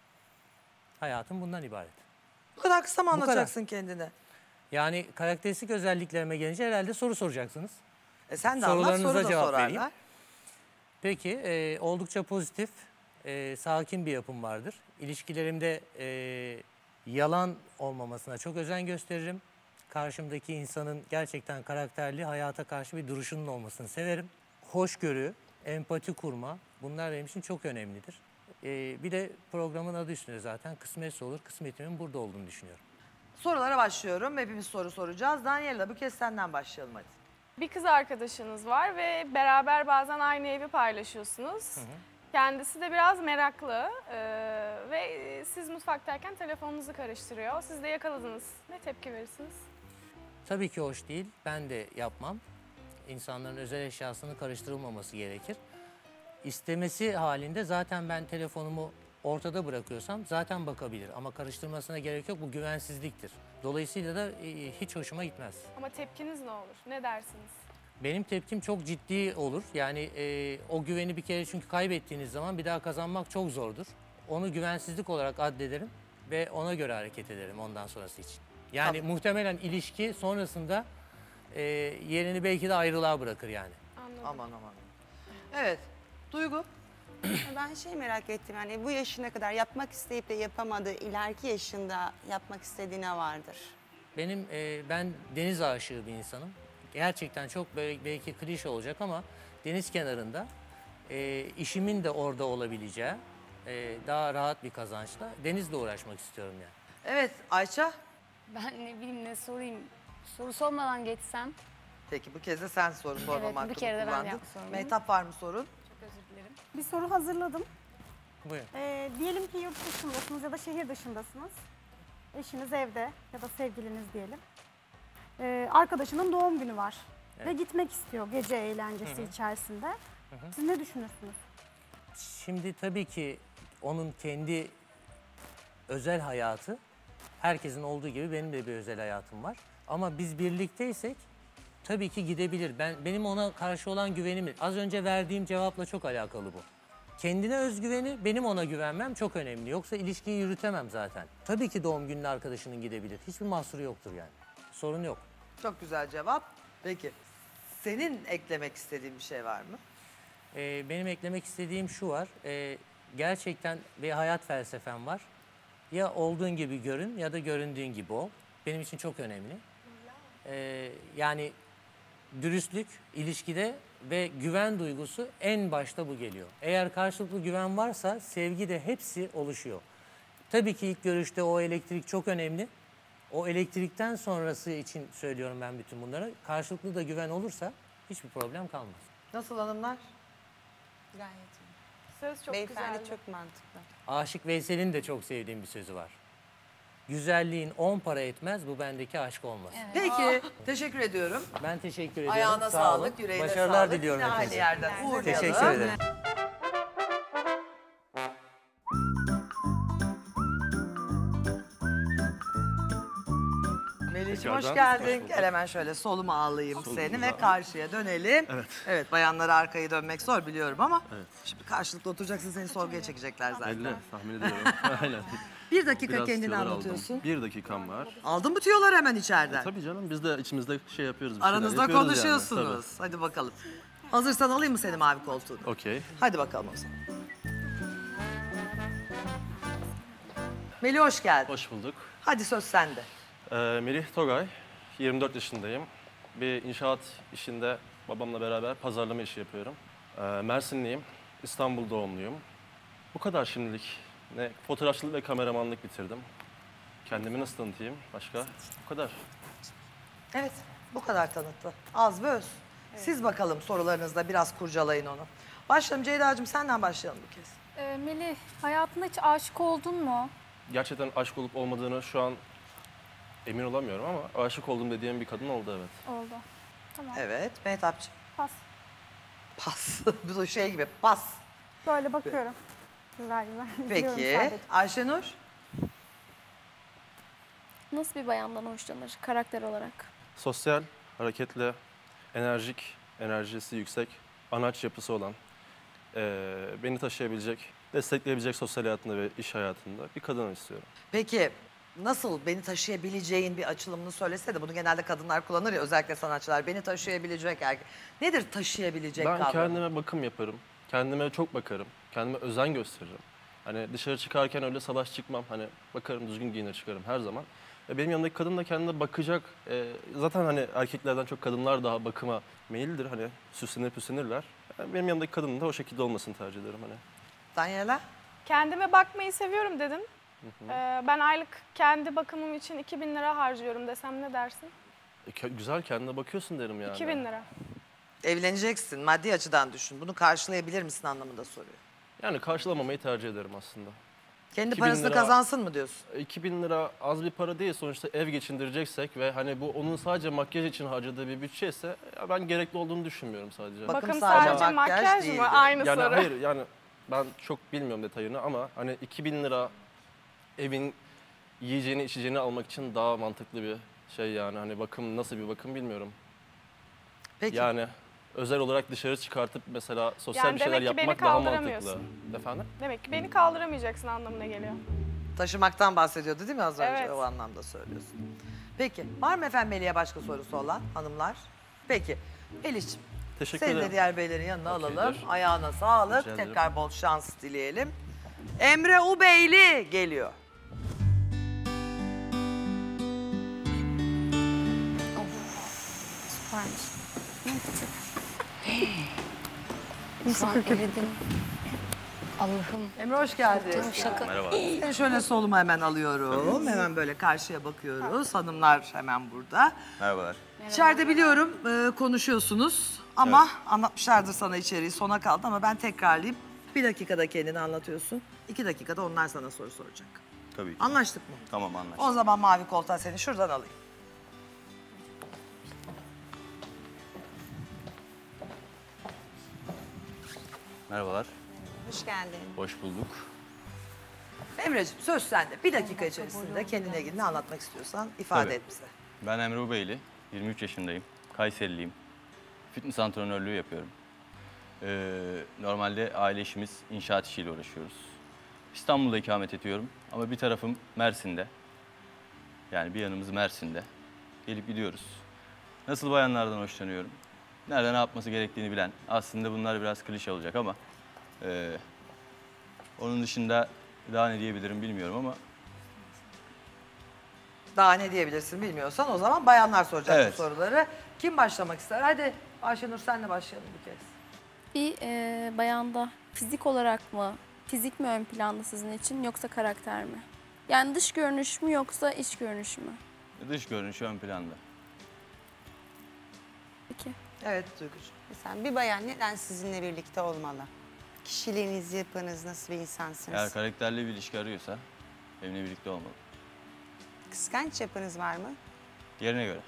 Hayatım bundan ibaret. Bu kadar kısa mı Bu kadar. anlatacaksın kendini? Yani karakteristik özelliklerime gelince herhalde soru soracaksınız. E sen de anlat, Sorularınıza soru da cevap sorarlar. vereyim. Peki, e, oldukça pozitif, e, sakin bir yapım vardır. İlişkilerimde e, yalan olmamasına çok özen gösteririm. Karşımdaki insanın gerçekten karakterli, hayata karşı bir duruşunun olmasını severim. Hoşgörü, empati kurma, bunlar benim için çok önemlidir. E, bir de programın adı üstünde zaten kısmetse olur, kısmetimin burada olduğunu düşünüyorum. Sorulara başlıyorum. Hepimiz soru soracağız. Daniela bu kez senden başlayalım hadi. Bir kız arkadaşınız var ve beraber bazen aynı evi paylaşıyorsunuz. Kendisi de biraz meraklı ee, ve siz mutfaktayken telefonunuzu karıştırıyor. Siz de yakaladınız. Ne tepki verirsiniz? Tabii ki hoş değil. Ben de yapmam. İnsanların özel eşyasının karıştırılmaması gerekir. İstemesi halinde zaten ben telefonumu ortada bırakıyorsam zaten bakabilir. Ama karıştırmasına gerek yok. Bu güvensizliktir. Dolayısıyla da e, hiç hoşuma gitmez. Ama tepkiniz ne olur? Ne dersiniz? Benim tepkim çok ciddi olur. Yani e, o güveni bir kere çünkü kaybettiğiniz zaman bir daha kazanmak çok zordur. Onu güvensizlik olarak addederim ve ona göre hareket ederim ondan sonrası için. Yani Tamam. muhtemelen ilişki sonrasında e, yerini belki de ayrılığa bırakır yani. Anladım. Aman aman. Evet. Duygu. Ben şey merak ettim yani bu yaşına kadar yapmak isteyip de yapamadığı ileriki yaşında yapmak istediği ne vardır? Benim e, ben deniz aşığı bir insanım. Gerçekten çok böyle belki klişe olacak ama deniz kenarında e, işimin de orada olabileceği e, daha rahat bir kazançla denizle uğraşmak istiyorum yani. Evet Ayça. Ben ne bileyim ne sorayım. Soru sormadan geçsem. Peki bu kez de sen soru sorma Evet, bir hakkını kere de ben kullandın. yap sorayım. Mehtap var mı sorun? Çok özür dilerim. Bir soru hazırladım. Buyurun. Ee, diyelim ki yurt dışındasınız ya da şehir dışındasınız. Eşiniz evde ya da sevgiliniz diyelim. Ee, arkadaşının doğum günü var. Evet. Ve gitmek istiyor gece eğlencesi Hı hı. içerisinde. Hı hı. Siz ne düşünürsünüz? Şimdi tabii ki onun kendi özel hayatı, herkesin olduğu gibi benim de bir özel hayatım var. Ama biz birlikteysek tabii ki gidebilir. Ben benim ona karşı olan güvenim, az önce verdiğim cevapla çok alakalı bu. Kendine özgüveni, benim ona güvenmem çok önemli. Yoksa ilişkiyi yürütemem zaten. Tabii ki doğum gününe arkadaşının gidebilir. Hiçbir mahsuru yoktur yani. Sorun yok. Çok güzel cevap. Peki senin eklemek istediğin bir şey var mı? Ee, benim eklemek istediğim şu var. Ee, gerçekten bir hayat felsefem var. Ya olduğun gibi görün ya da göründüğün gibi ol. Benim için çok önemli. Ee, yani dürüstlük ilişkide ve güven duygusu en başta bu geliyor. Eğer karşılıklı güven varsa sevgi de hepsi oluşuyor. Tabii ki ilk görüşte o elektrik çok önemli. O elektrikten sonrası için söylüyorum ben bütün bunları. Karşılıklı da güven olursa hiçbir problem kalmaz. Nasıl hanımlar? Gayet iyi. Söz çok Beyefendi güzeldi. çok mantıklı. Aşık Veysel'in de çok sevdiğim bir sözü var. Güzelliğin on para etmez, bu bendeki aşk olmaz. Peki, teşekkür ediyorum. Ben teşekkür ediyorum. Ayağına Sağ sağlık, olun. yüreğine Başarılar sağlık. diliyorum Yine aynı hepinize. yerden uğurlayalım. Teşekkür ederim. Melih'ciğim hoş Tekrardan geldin. hoş bulduk. Gel hemen şöyle soluma alayım Solumuza seni ve alalım. karşıya dönelim. Evet. Evet, bayanlara arkayı dönmek zor biliyorum ama Evet. şimdi karşılıklı oturacaksın, seni sorguya çekecekler zaten. Belli, tahmin ediyorum. Aynen. Bir dakika Biraz kendini tüyolar anlatıyorsun. aldım. Bir dakikam var. Aldın mı tüyolar hemen içeriden? E, tabii canım, biz de içimizde şey yapıyoruz. Bir şeyler Aranızda yapıyoruz konuşuyorsunuz. Yani. Hadi bakalım. Hazırsan alayım mı seni mavi koltuğunu? Tabii. Okey. Hadi bakalım o zaman. Melih hoş geldin. Hoş bulduk. Hadi söz sende. Ee, Melih Togay, yirmi dört yaşındayım. Bir inşaat işinde babamla beraber pazarlama işi yapıyorum. Ee, Mersinliyim, İstanbul doğumluyum. Bu kadar şimdilik. Ne fotoğrafçılık ve kameramanlık bitirdim. Kendimi nasıl tanıtayım başka? Bu kadar. Evet, bu kadar tanıttı. Az ve öz. Siz bakalım sorularınızda biraz kurcalayın onu. Başlayalım Ceyda'cığım, senden başlayalım bir kez. Ee, Melih, hayatında hiç aşık oldun mu? Gerçekten aşk olup olmadığını şu an emin olamıyorum ama aşık oldum dediğim bir kadın oldu, evet. Oldu. Tamam. Evet, Mehtapçığım. Pas. Pas. Bu da şey gibi, pas. Böyle bakıyorum. Güzel güzel. İzliyorum Peki, sadece. Ayşenur? Nasıl bir bayandan hoşlanır karakter olarak? Sosyal, hareketli, enerjik, enerjisi yüksek, anaç yapısı olan, eee, beni taşıyabilecek, destekleyebilecek sosyal hayatında ve iş hayatında bir kadın istiyorum. Peki, nasıl beni taşıyabileceğin bir açılımını söylese de bunu genelde kadınlar kullanır ya, özellikle sanatçılar. Beni taşıyabilecek erkek. Nedir taşıyabilecek Ben kavramı? kendime bakım yaparım, kendime çok bakarım, kendime özen gösteririm. Hani dışarı çıkarken öyle salaş çıkmam, hani bakarım, düzgün giyinir çıkarım her zaman. Ve benim yanımdaki kadın da kendine bakacak. Ee, zaten hani erkeklerden çok kadınlar daha bakıma meyillidir, hani süslenir püslenirler. Yani benim yanımdaki kadının da o şekilde olmasını tercih ederim hani. Daniela? Kendime bakmayı seviyorum dedim. Ee, ben aylık kendi bakımım için iki bin lira harcıyorum desem ne dersin? E, ke- güzel, kendine bakıyorsun derim yani. iki bin lira. Evleneceksin, maddi açıdan düşün. Bunu karşılayabilir misin anlamında soruyor. Yani karşılamamayı tercih ederim aslında. Kendi iki bin parasını lira- kazansın mı diyorsun? iki bin lira az bir para değil, sonuçta ev geçindireceksek ve hani bu onun sadece makyaj için harcadığı bir bütçe ise ya ben gerekli olduğunu düşünmüyorum sadece. Bakım Bakım sadece sadece makyaj makyaj değildir. mı? Aynı Yani soru. hayır, yani ben çok bilmiyorum detayını ama hani iki bin lira evin yiyeceğini içeceğini almak için daha mantıklı bir şey yani. Hani bakım nasıl bir bakım bilmiyorum. Peki. Yani özel olarak dışarı çıkartıp mesela sosyal Yani bir şeyler demek ki beni yapmak daha mantıklı. kaldıramıyorsun. Efendim? Demek ki beni kaldıramayacaksın anlamına geliyor. Taşımaktan bahsediyordu değil mi az önce? Evet. O anlamda söylüyorsun. Peki, var mı efendim Melih'e başka sorusu olan hanımlar? Peki, Elif'ciğim. Teşekkür Seni de ederim. diğer beylerin yanına Okeydir. alalım. Ayağına sağlık. Rica ederim. Tekrar bol şans dileyelim. Emre Ubeyli geliyor. Süpermiş. Nasıl Şu an kırk eridim. Allah'ım. Emre hoş geldin. Şaka. Merhaba. Seni şöyle soluma hemen alıyorum. Hemen böyle karşıya bakıyoruz. Hanımlar hemen burada. Merhabalar. İçeride biliyorum e, konuşuyorsunuz ama anlatmışlardır sana içeriği, sona kaldı ama ben tekrarlayayım. Bir dakikada kendini anlatıyorsun. İki dakikada onlar sana soru soracak. Tabii ki. Anlaştık mı? Tamam, anlaştık. O zaman mavi koltuğa seni şuradan alayım. Merhabalar. Hoş geldin. Hoş bulduk. Emre'ciğim söz sende. Bir dakika içerisinde kendine ilgili ne anlatmak istiyorsan ifade Tabii. et bize. Ben Emre Ubeyli. yirmi üç yaşındayım. Kayseriliyim. Fitness antrenörlüğü yapıyorum. Ee, normalde aile işimiz inşaat işiyle uğraşıyoruz. İstanbul'da ikamet ediyorum ama bir tarafım Mersin'de. Yani bir yanımız Mersin'de. Gelip gidiyoruz. Nasıl bayanlardan hoşlanıyorum? Nerede ne yapması gerektiğini bilen. Aslında bunlar biraz klişe olacak ama... e, Onun dışında daha ne diyebilirim bilmiyorum ama Daha ne diyebilirsin bilmiyorsan o zaman bayanlar soracak Evet. bu soruları. Kim başlamak ister? Hadi Ayşenur senle başlayalım bir kez. Bir e, bayanda fizik olarak mı, fizik mi ön planda sizin için yoksa karakter mi? Yani dış görünüş mü yoksa iç görünüş mü? dış görünüşü ön planda. Peki. Evet Duygucuğum. Mesela bir bayan neden sizinle birlikte olmalı? Kişiliğiniz, yapınız, nasıl bir insansınız? Eğer karakterli bir ilişki arıyorsa benimle birlikte olmalı. Kıskanç yapınız var mı? Yerine göre.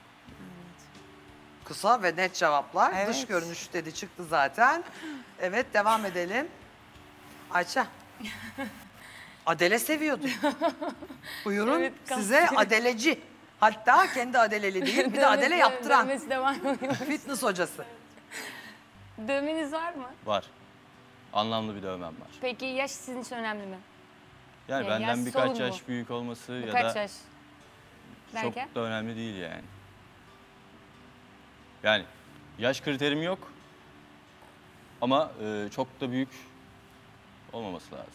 Kısa ve net cevaplar. Evet. Dış görünüş dedi çıktı zaten. Evet devam edelim. Ayça. Adele seviyordu. Buyurun Evet, size kaptı. adeleci. Hatta kendi adeleli değil bir de adele Dövmesi- yaptıran. dövmesi de var mı? Fitness hocası. Dövmeniz var mı? Var. Anlamlı bir dövmem var. Peki yaş sizin için önemli mi? Yani Yani benden yaş birkaç sorun mu? yaş büyük olması ya Birkaç da yaş. çok Derken? da önemli değil yani. Yani yaş kriterim yok ama e, çok da büyük olmaması lazım.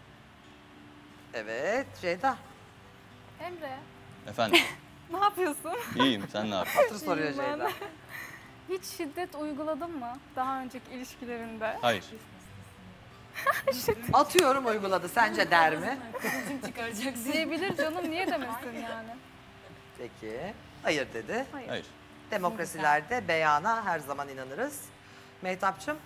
Evet Ceyda. Emre, Efendim, ne yapıyorsun? iyiyim. Sen ne yapıyorsun? Hatır soruyor İyiyim ben. Ceyda. Hiç şiddet uyguladın mı daha önceki ilişkilerinde? Hayır. Atıyorum uyguladı. Sence der mi? Diyebilir canım, niye demesin yani? Peki. Hayır dedi. Hayır. Hayır. Demokrasilerde beyana her zaman inanırız. Mehtapçığım.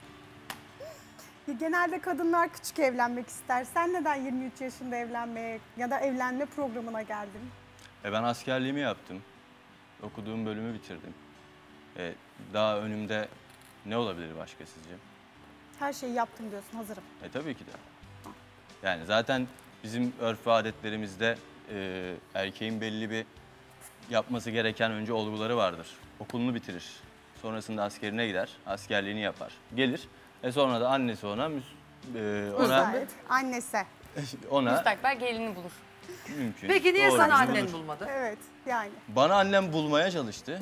Genelde kadınlar küçük evlenmek ister. Sen neden yirmi üç yaşında evlenmeye ya da evlenme programına geldin? E ben askerliğimi yaptım. Okuduğum bölümü bitirdim. E, daha önümde ne olabilir başka sizce? Her şeyi yaptım diyorsun, hazırım. E tabii ki de. Yani zaten bizim örf ve adetlerimizde e, erkeğin belli bir yapması gereken önce olguları vardır. Okulunu bitirir. Sonrasında askerine gider, askerliğini yapar. Gelir. E sonra da annesi ona müs- e, ona Evet, annesi. ona Müstakbel gelini bulur. mümkün. Peki niye Doğru sana bir annen bulur. bulmadı? Evet, yani. Bana annem bulmaya çalıştı.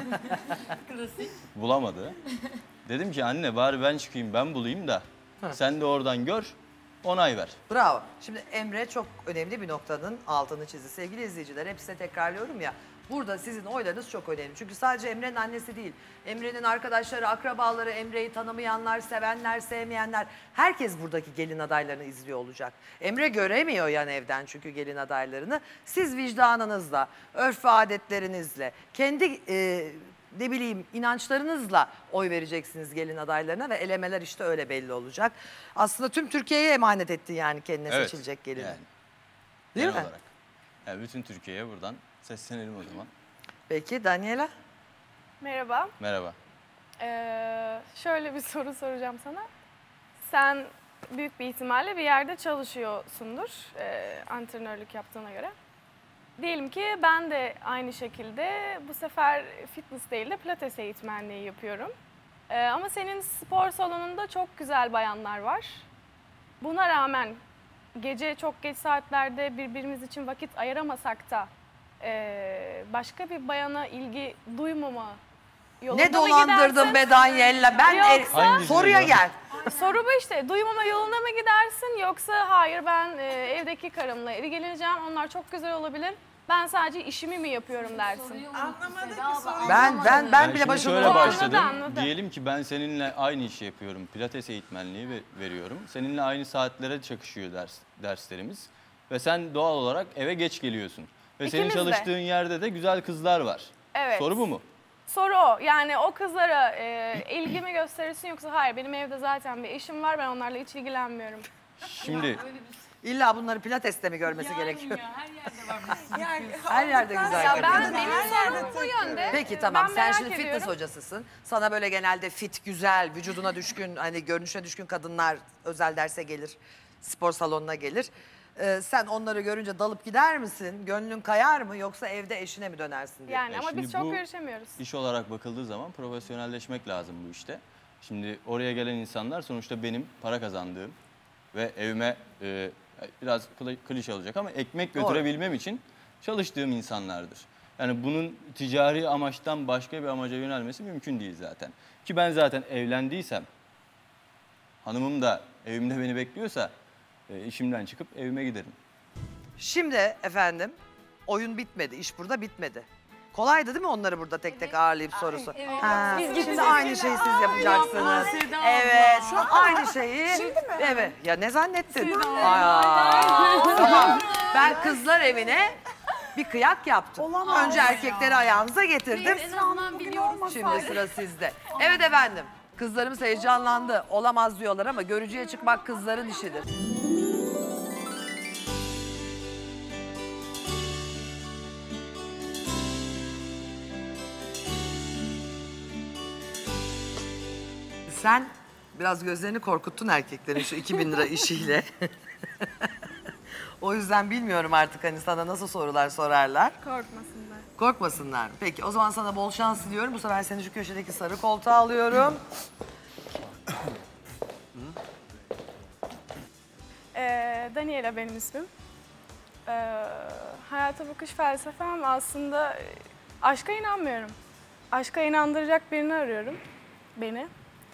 Klasik. Bulamadı. Dedim ki anne bari ben çıkayım ben bulayım da sen de oradan gör onay ver. Bravo. Şimdi Emre çok önemli bir noktanın altını çizdi. Sevgili izleyiciler hep size tekrarlıyorum ya. Burada sizin oylarınız çok önemli. Çünkü sadece Emre'nin annesi değil. Emre'nin arkadaşları, akrabaları, Emre'yi tanımayanlar, sevenler, sevmeyenler. Herkes buradaki gelin adaylarını izliyor olacak. Emre göremiyor yan evden çünkü gelin adaylarını. Siz vicdanınızla, örf ve adetlerinizle, kendi e, ne bileyim inançlarınızla oy vereceksiniz gelin adaylarına ve elemeler işte öyle belli olacak. Aslında tüm Türkiye'ye emanet etti yani kendine Evet, seçilecek gelini. yani. Değil Genel mi? olarak. Yani bütün Türkiye'ye buradan seslenelim o zaman. Peki Daniela? Merhaba. Merhaba. Ee, şöyle bir soru soracağım sana. Sen büyük bir ihtimalle bir yerde çalışıyorsundur, e, antrenörlük yaptığına göre. Diyelim ki ben de aynı şekilde bu sefer fitness değil de pilates eğitmenliği yapıyorum. Ee, ama senin spor salonunda çok güzel bayanlar var. Buna rağmen gece çok geç saatlerde birbirimiz için vakit ayıramasak da e, başka bir bayana ilgi duymama yolunda Ne mı dolandırdın gidersin? be Daniela? Ben er- Yoksa- soruya gel. Soru bu işte. Duymama yoluna mı gidersin yoksa hayır ben e, evdeki karımla ilgileneceğim. Onlar çok güzel olabilir. Ben sadece işimi mi yapıyorum dersin. Ben ben ben bile şimdi başımda şöyle Anladı, başladım. anladı. Diyelim ki ben seninle aynı işi yapıyorum. Pilates eğitmenliği ve- veriyorum. Seninle aynı saatlere çakışıyor ders derslerimiz. Ve sen doğal olarak eve geç geliyorsun. Ve senin İkimiz de. çalıştığın yerde de güzel kızlar var. Evet. Soru bu mu? Soru o. Yani o kızlara e, ilgimi gösterirsin yoksa hayır benim evde zaten bir eşim var ben onlarla hiç ilgilenmiyorum. Şimdi İlla bunları pilateste mi görmesi gerekiyor? her yerde var. Her yerde güzel Ya kadın. ben benim sorunum bu yönde. Peki tamam Ben sen merak şimdi fitness ediyorum. hocasısın. Sana böyle genelde fit, güzel, vücuduna düşkün, hani görünüşe düşkün kadınlar özel derse gelir. Spor salonuna gelir. Ee, sen onları görünce dalıp gider misin? Gönlün kayar mı yoksa evde eşine mi dönersin diye? Yani E ama şimdi biz çok bu görüşemiyoruz. iş olarak bakıldığı zaman profesyonelleşmek lazım bu işte. Şimdi oraya gelen insanlar sonuçta benim para kazandığım ve evime e, biraz kli- klişe olacak ama ekmek Doğru. götürebilmem için çalıştığım insanlardır. Yani bunun ticari amaçtan başka bir amaca yönelmesi mümkün değil zaten. Ki ben zaten evlendiysem, hanımım da evimde beni bekliyorsa e, işimden çıkıp evime giderim. Şimdi efendim oyun bitmedi, iş burada bitmedi. Kolaydı değil mi onları burada tek tek ağırlayıp sorusu? evet. Ha, Biz şimdi gittik. aynı şeyi siz yapacaksınız. Seda Evet, abla. aynı şeyi. Şimdi mi? Evet. Ya ne zannettin? Seda Ay, abla. tamam. Ben kızlar evine bir kıyak yaptım. Önce erkekleri ayağınıza getirdim. En azından biliyoruz. Şimdi sıra sizde. Evet efendim. Kızlarımız heyecanlandı. Olamaz diyorlar ama görücüye çıkmak kızların işidir. Sen biraz gözlerini korkuttun erkeklerin şu iki bin lira işiyle. O yüzden bilmiyorum artık hani sana nasıl sorular sorarlar. Korkmasınlar. Korkmasınlar. Peki o zaman sana bol şans diliyorum. Bu sefer seni şu köşedeki sarı koltuğa alıyorum. Ee, Daniela benim ismim. Ee, hayata bakış felsefem aslında e, aşka inanmıyorum. Aşka inandıracak birini arıyorum. Beni.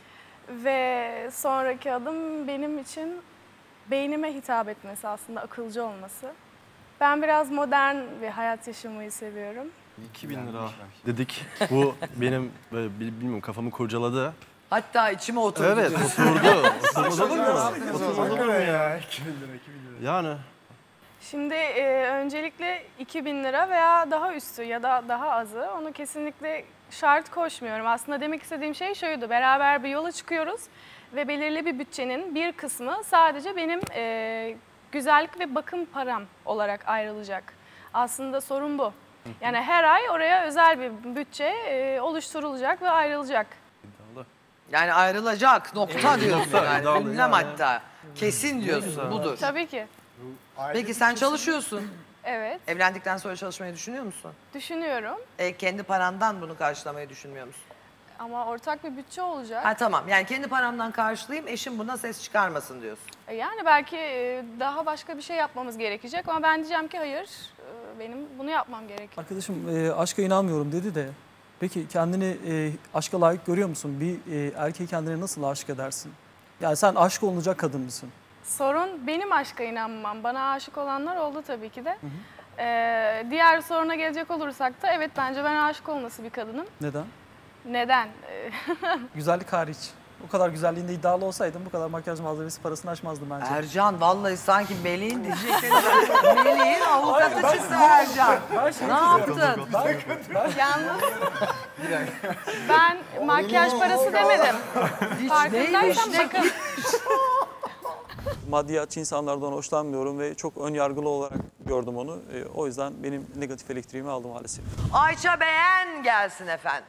Ve sonraki adım benim için beynime hitap etmesi aslında, akılcı olması. Ben biraz modern bir hayat yaşamayı seviyorum. iki bin lira dedik. Bu benim böyle bil- bilmiyorum kafamı kurcaladı. Hatta içime oturdu. Evet diyorsun. oturdu. Oturmadı mı? Oturmadı Oturmadı mı mı? ya? iki bin lira, iki bin lira. Yani Şimdi e, öncelikle iki bin lira veya daha üstü ya da daha azı, onu kesinlikle şart koşmuyorum. Aslında demek istediğim şey şuydu: beraber bir yola çıkıyoruz ve belirli bir bütçenin bir kısmı sadece benim e, güzellik ve bakım param olarak ayrılacak. Aslında sorun bu. Yani her ay oraya özel bir bütçe e, oluşturulacak ve ayrılacak. Yani ayrılacak nokta diyorsun Nokta, yani. iddialı Ünlem yani. hatta. Kesin diyorsun budur. Tabii ki. Peki sen çalışıyorsun. Evet, Evlendikten sonra çalışmayı düşünüyor musun? düşünüyorum E, kendi parandan bunu karşılamayı düşünmüyor musun? ama ortak bir bütçe olacak. Ha tamam, yani kendi paramdan karşılayayım, eşim buna ses çıkarmasın diyorsun. E, Yani belki e, daha başka bir şey yapmamız gerekecek ama ben diyeceğim ki hayır, e, benim bunu yapmam gerekiyor. Arkadaşım e, aşka inanmıyorum dedi de peki kendini e, aşka layık görüyor musun? Bir e, erkeği kendine nasıl aşık edersin? Yani sen aşık olunacak kadın mısın? Sorun benim aşka inanmam. Bana aşık olanlar oldu tabii ki de. E, diğer soruna gelecek olursak da evet, bence ben aşık olması bir kadınım. Neden? Neden? E, Güzellik hariç. O kadar güzelliğinde iddialı olsaydın bu kadar makyaj malzemesi parasını aşmazdım bence. Ercan vallahi sanki Melih'in diyecekleri. Melih'in avukatı çıktı Ercan. Ne yaptın? Yalnız ben makyaj parası demedim. Farkındaysan bakın. Maddiyatçı insanlardan hoşlanmıyorum ve çok ön yargılı olarak gördüm onu. E, o yüzden benim negatif elektriğimi aldı maalesef. Ayça Beğen gelsin efendim.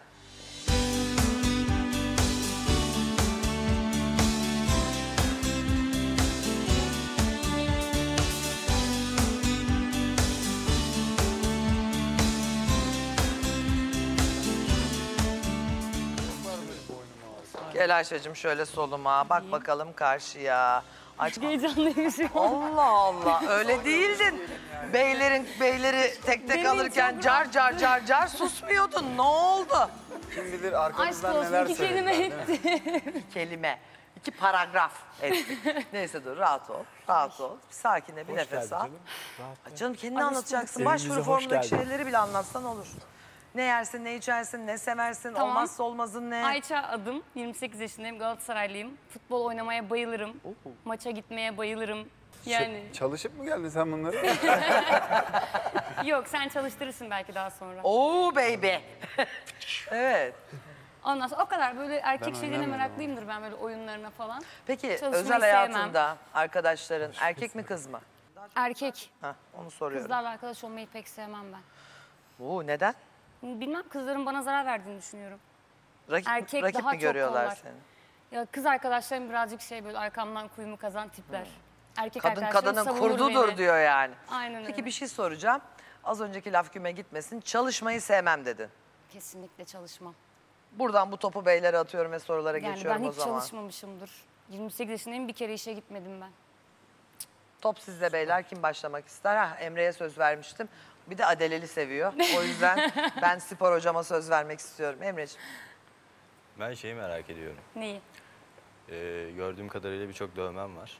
Gel Ayşe'cim şöyle soluma. Bak bakalım karşıya. Aç. Heyecanlıymışım. Allah Allah. Öyle değildin. Beylerin beyleri tek tek alırken car car car car susmuyordun. Ne oldu? Kim bilir Aşk arkamızdan olsun, neler iki kelime söylediler, değil mi? etti. İki kelime. iki paragraf etti. Neyse dur rahat ol. Rahat ol. Bir sakine bir nefes al. Ay Canım kendini anlatacaksın. Başvuru Evimize hoş formundaki geldin. şeyleri bile anlatsan olur. Ne yersin, ne içersin, ne seversin, Tamam. olmazsa olmazın ne? Ayça adım, yirmi sekiz yaşındayım, Galatasaraylıyım. Futbol oynamaya bayılırım, maça gitmeye bayılırım. Yani Çalışıp mı geldin sen bunları? yok, sen çalıştırırsın belki daha sonra. Oo baby. Evet. Ondan sonra o kadar böyle erkek Ben şeylerine oynamıyorum meraklıyımdır ben, böyle oyunlarına falan. Peki Çalışmayı özel sevmem. hayatında arkadaşların erkek mi kız mı? Erkek. Hah, onu soruyorum. Kızlarla arkadaş olmayı pek sevmem ben. Oo, neden? Bilmem, kızların bana zarar verdiğini düşünüyorum. Rakip, Erkek rakip daha mi çok görüyorlar kollar. seni? Ya kız arkadaşlarım birazcık şey, böyle arkamdan kuyumu kazan tipler. Erkek Kadın arkadaşlarım kadının savunur kurdudur beni. diyor yani. Aynen Peki öyle. bir şey soracağım. Az önceki laf güme gitmesin. Çalışmayı sevmem dedin. Kesinlikle çalışmam. Buradan bu topu beylere atıyorum ve sorulara Yani geçiyorum ben o hiç zaman. çalışmamışımdır. yirmi sekiz yaşındayım, bir kere işe gitmedim ben. Top sizde beyler, kim başlamak ister? Ha, Emre'ye söz vermiştim. Bir de Adeleli seviyor. O yüzden ben spor hocama söz vermek istiyorum. Emre'ciğim. Ben şeyi merak ediyorum. Neyi? Ee, gördüğüm kadarıyla birçok dövmem var.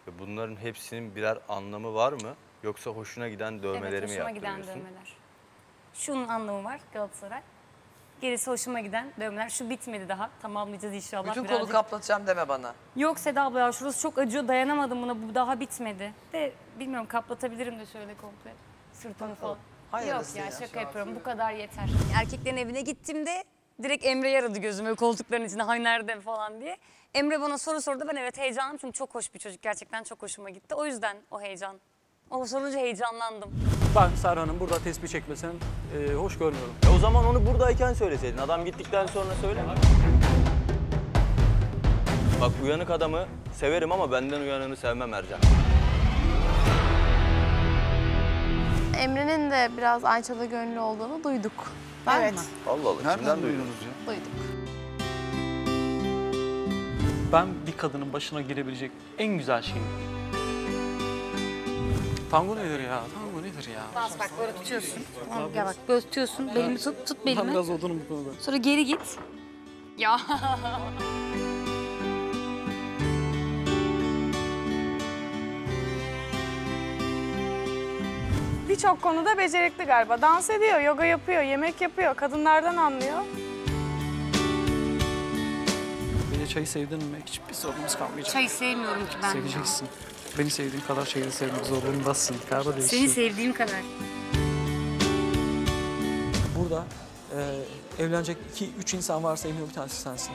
Bunların hepsinin birer anlamı var mı? Yoksa hoşuna giden dövmeleri Evet, mi hoşuma giden yaptırıyorsun? dövmeler. Şunun anlamı var Galatasaray. Gerisi hoşuma giden dövmeler. Şu bitmedi daha. Tamamlayacağız inşallah. Bütün kolu birazcık. kaplatacağım deme bana. Yok Seda abla ya şurası çok acıyor. Dayanamadım buna. Bu daha bitmedi. De bilmiyorum kaplatabilirim de şöyle komple. Sırtımı falan. Hayırlısı Yok ya ya. şaka yapıyorum. Bu kadar yeter. Erkeklerin evine gittiğimde direkt Emre yaradı gözüme koltukların içinde. Hay nerede falan diye. Emre bana soru sordu. Ben evet heyecanlıyım çünkü çok hoş bir çocuk. Gerçekten çok hoşuma gitti. O yüzden o heyecan. O sorunca heyecanlandım. Ben Serhan'ın burada tespih çekmesini e, hoş görmüyorum. E o zaman onu buradayken söyleseydin. Adam gittikten sonra söyleme. Bak uyanık adamı severim ama benden uyanığını sevmem Ercan. Emre'nin de biraz Ayça'da gönlü olduğunu duyduk. Evet. Allah Allah. Kimden duydunuz? Duyduk. Ben bir kadının başına girebilecek en güzel şey. Tango nedir ya? Tango nedir ya? Bas bak böyle tutuyorsun. Tamam, gel bak böyle tutuyorsun. Belimi tut, tut belimi. Ben biraz odunum bu konuda. Sonra geri git. Ya. Birçok konuda becerikli galiba. Dans ediyor, yoga yapıyor, yemek yapıyor. Kadınlardan anlıyor. Beni çayı sevdin mi? Hiçbir sorunumuz kalmayacak. Çayı sevmiyorum ki ben. Seveceksin. Beni sevdiğin kadar çayı da sevmek zorundasın. Kardeşim. Seni sevdiğim kadar. Burada e, evlenecek iki, üç insan varsa eminim bir tanesi sensin.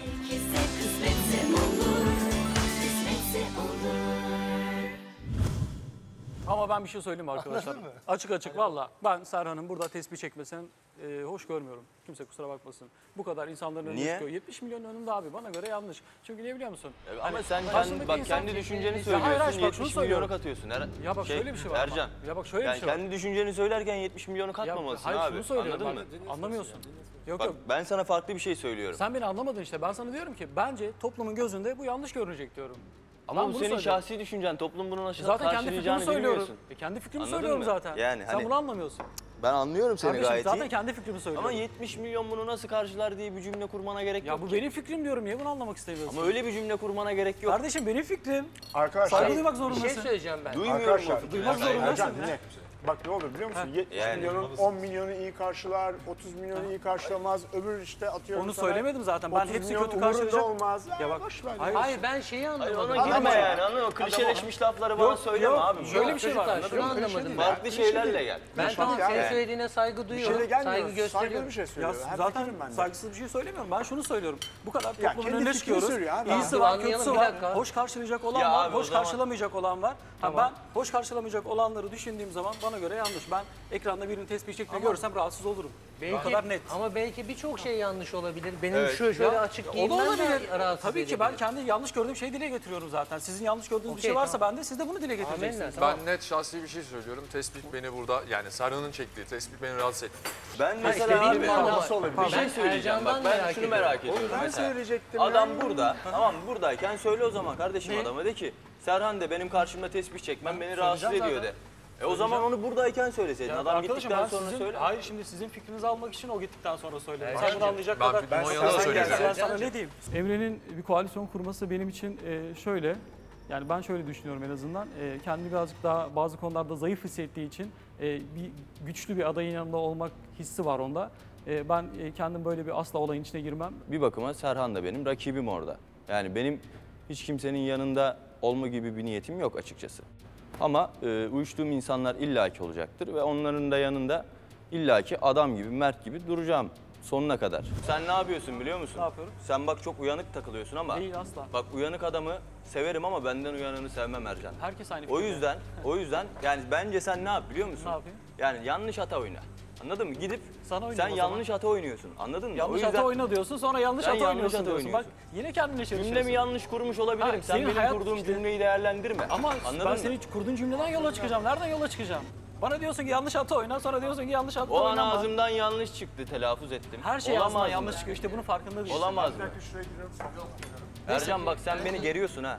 Ama ben bir şey söyleyeyim mi arkadaşlar? Açık açık valla. Ben Serhan'ın burada tespih çekmesini e, hoş görmüyorum. Kimse kusura bakmasın. Bu kadar insanların önünde Niye? çıkıyor. yetmiş milyon önünde abi bana göre yanlış. Çünkü ne biliyor musun? Ya ama Hani sen karşındaki kendi, bak insan- kendi düşünceni Ya söylüyorsun. hayır, hayır, bak şunu yetmiş söylüyorum. milyonu katıyorsun. Er, Ya bak şöyle bir şey var ama. Ercan. Ya bak şöyle bir yani şey var. kendi düşünceni söylerken yetmiş milyonu katmamalısın hayır, abi. şunu söylüyorum Anladın bak, mı? anlamıyorsun. Yok Bak yok. ben sana farklı bir şey söylüyorum. Sen beni anlamadın işte. Ben sana diyorum ki bence toplumun gözünde bu yanlış görünecek diyorum. Ama Ben bu bunu senin söylüyorum. şahsi düşüncen. Toplum bunu nasıl Zaten kendi karşılayacağını fikrimi söylüyorum. bilmiyorsun. E kendi fikrimi Anladın söylüyorum mı? zaten. Yani Sen hani- bunu anlamıyorsun. Ben anlıyorum seni Kardeşim, gayet zaten iyi. kendi fikrimi söylüyorum. Ama yetmiş milyon bunu nasıl karşılar diye bir cümle kurmana gerek Ya yok bu ki. benim fikrim diyorum. Niye bunu anlamak istemiyorsun? Ama öyle bir cümle kurmana gerek yok. Kardeşim benim fikrim. Arkadaşlar, Saygı duymak zorundasın. Bir şey söyleyeceğim ben. Duymuyorum Arkadaşlar, o Duymak fikri. zorundasın. Ercan dinle. Bak ne olur biliyor musun? yetmiş Yani. milyonun on milyonu iyi karşılar, otuz milyonu iyi karşılamaz, öbür işte atıyorum Onu sana, söylemedim zaten. Ben otuz hepsi milyon kötü umurunda karşılayacak. olmaz. Ya bak, boş ver. hayır. Hayır ben şeyi Hayır anlamadım. ona girme Adam- yani anladın mı? Klişeleşmiş lafları bana Yok, söyleme yok. abi. Şöyle bir şey var. Çocuklar, şunu anladın mı? anlamadım ben. Farklı şeylerle gel. Ben Bak tamam ya. senin Yani. söylediğine saygı Bir duyuyorum. şeyle gelmiyor. Saygı Saygılı gösteriyorum. bir şey Ya söylüyor. Her zaten fikrim bende. saygısız bir şey söylemiyorum. Ben şunu söylüyorum. Bu kadar Ya toplumun kendi önüne fikrini çıkıyoruz. söylüyor abi. İyisi Dur, var, anlayalım, kötüsü bir var. dakika. Hoş karşılayacak olan Ya var, abi, o hoş zaman- karşılamayacak olan var. Tamam. Ha, ben hoş karşılamayacak olanları düşündüğüm zaman bana göre yanlış. Ben ekranda birinin tespih çektiğini görürsem rahatsız olurum. Belki, Bu kadar net. Ama belki birçok şey yanlış olabilir. Benim Evet. şu şöyle Ya, açık o da giyinmem olabilir. de rahatsız Tabii ki edebilir. ben kendi yanlış gördüğüm şeyi dile getiriyorum zaten. Sizin yanlış gördüğünüz bir Okey, şey varsa tamam. ben de siz de bunu dile getireceksiniz. Amenna, tamam. Ben net şahsi bir şey söylüyorum. Tespit beni burada yani Serhan'ın çektiği tespit beni rahatsız etti. Ben işte mesela abi bilmiyorum ama- nasıl olabilir? Bir şey Ben söyleyeceğim bak Ercan'dan ben merak şunu ediyorum. merak ediyorum Ben mesela. söyleyecektim Adam ya. burada tamam buradayken söyle o zaman kardeşim adama de ki Serhan de benim karşımda tespih çekmem beni rahatsız söyleyeceğim ediyor de. zaten. E o zaman onu buradayken söyleseydin. Ya Adam arkadaşım, gittikten ben sonra sizin- söyle. Hayır şimdi sizin fikrinizi almak için o gittikten sonra söyledim. Evet. Sen bunu anlayacak Ben kadar... fikrim o Ben yana sana- söyleyeceğim. Ben sana ne diyeyim? Emre'nin bir koalisyon kurması benim için e, şöyle... Yani ben şöyle düşünüyorum en azından. E, kendini birazcık daha bazı konularda zayıf hissettiği için e, bir güçlü bir adayın yanında olmak hissi var onda. E, ben e, kendim böyle bir asla olayın içine girmem. Bir bakıma Serhan da benim rakibim orada. Yani benim hiç kimsenin yanında olma gibi bir niyetim yok açıkçası. Ama e, uyuştuğum insanlar illaki olacaktır ve onların da yanında illaki adam gibi, mert gibi duracağım sonuna kadar. Sen ne yapıyorsun biliyor musun? Ne yapıyorum? Sen bak çok uyanık takılıyorsun ama Değil asla. bak uyanık adamı severim ama benden uyanığını sevmem Ercan. Herkes aynı O fikirde. yüzden, o yüzden yani bence sen ne yap biliyor musun? Ne yapayım? Yani yanlış hata oyna. Anladın mı? Gidip Sana oynayayım sen o zaman. yanlış hata oynuyorsun. Anladın mı? Yanlış o yüzden hata oyna diyorsun, sonra yanlış Sen hata yanlış oynuyorsun hata diyorsun. oynuyorsun. Bak yine kendine çelişiyorsun. cümlemi yanlış kurmuş olabilirim. Ha, sen senin benim hayat kurduğum işte- cümleyi değerlendirme. Ama Anladın ben mı? senin kurduğun cümleden yola çıkacağım. Nereden yola çıkacağım? Bana diyorsun ki yanlış hata oyna, sonra diyorsun ki yanlış hata O an oynama. ağzımdan yanlış çıktı, telaffuz ettim. Her şey Olamaz ağzından mı? yanlış çıkıyor. İşte bunun farkında değilsin. Olamaz mı? Bir dakika şuraya giriyorum. Ercan bak sen beni geriyorsun ha.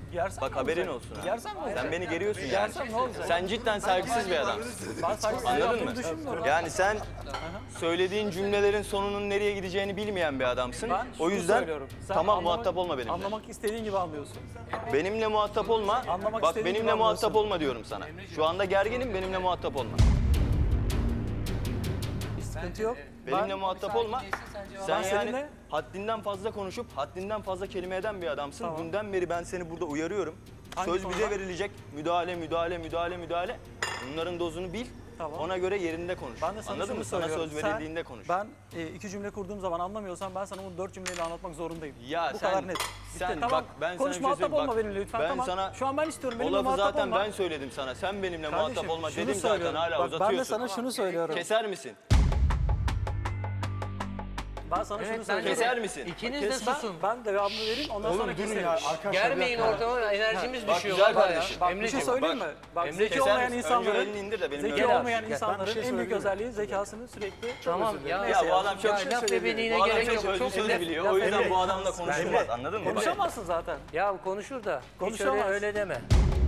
Giyersem Bak ne haberin olacak? olsun ha. Giyersem ne olacak? Sen beni geriyorsun yani. Giyersem ne olacak? Sen cidden saygısız bir adamsın. Ben saygısız Anladın yaptığımı mı? düşünmüyorum. Yani sen söylediğin cümlelerin sonunun nereye gideceğini bilmeyen bir adamsın. Ben O şunu yüzden söylüyorum. Sen tamam anlamak- muhatap olma benimle. Anlamak istediğin gibi anlıyorsun. Benimle muhatap olma. Anlamak Bak istediğin benimle gibi muhatap anlıyorsun. olma diyorum sana. Şu anda gerginim, benimle muhatap olma. Sıkıntı yok. Benimle Ben- muhatap olma. Sen Ben yani seninle- haddinden fazla konuşup haddinden fazla kelime eden bir adamsın. Tamam. Dünden beri ben seni burada uyarıyorum. Hangi Söz bize konuda? verilecek. Müdahale, müdahale, müdahale, müdahale. Bunların dozunu bil. Tamam. Ona göre yerinde konuş. Ben de sana Anladın şunu mı? Sana söylüyorum. söz Sen- verildiğinde konuş. Ben e, iki cümle kurduğum zaman anlamıyorsam ben sana bunu dört cümleyle anlatmak zorundayım. Ya Bu sen- kadar net. sen Bitti, tamam. bak ben sana Konuş, bir şey muhatap söyleyeyim. olma Bak, benimle lütfen. ben tamam. sana Şu an ben istiyorum. o Benimle lafı muhatap zaten olma. ben söyledim sana. Sen benimle Kardeşim, muhatap olma şunu dedim zaten. söylüyorum. Hala Bak, ben de uzatıyorsun. sana şunu söylüyorum. Keser misin? Ben sana Evet, şunu bence söylüyorum. de. Keser misin? İkiniz de Kesmem, susun. Ben devamını vereyim ondan sonra keserim. Germeyin ortamı, enerjimiz Bak düşüyor. güzel vallahi ya. kardeşim. Bak bir şey Emreciğim, söyleyeyim mi? bak, Bak Emreciğim, zeki keser olmayan misin? insanların, Önce elini indir de benim zeki önüme. olmayan Gel, ben bir insanların şey en büyük söyleyebilir özelliği zekasını sürekli Tamam özür ya. dilerim. Ya Neyse bu adam çok Ya, laf ebeliğine Bu adam gerek çok yok. sözlü Çok sözü laf- biliyor. laf O yüzden ebeli. bu adamla konuşulmaz. Anladın mı? Konuşamazsın zaten. Ya konuşur da hiç Konuşamaz. öyle, öyle deme.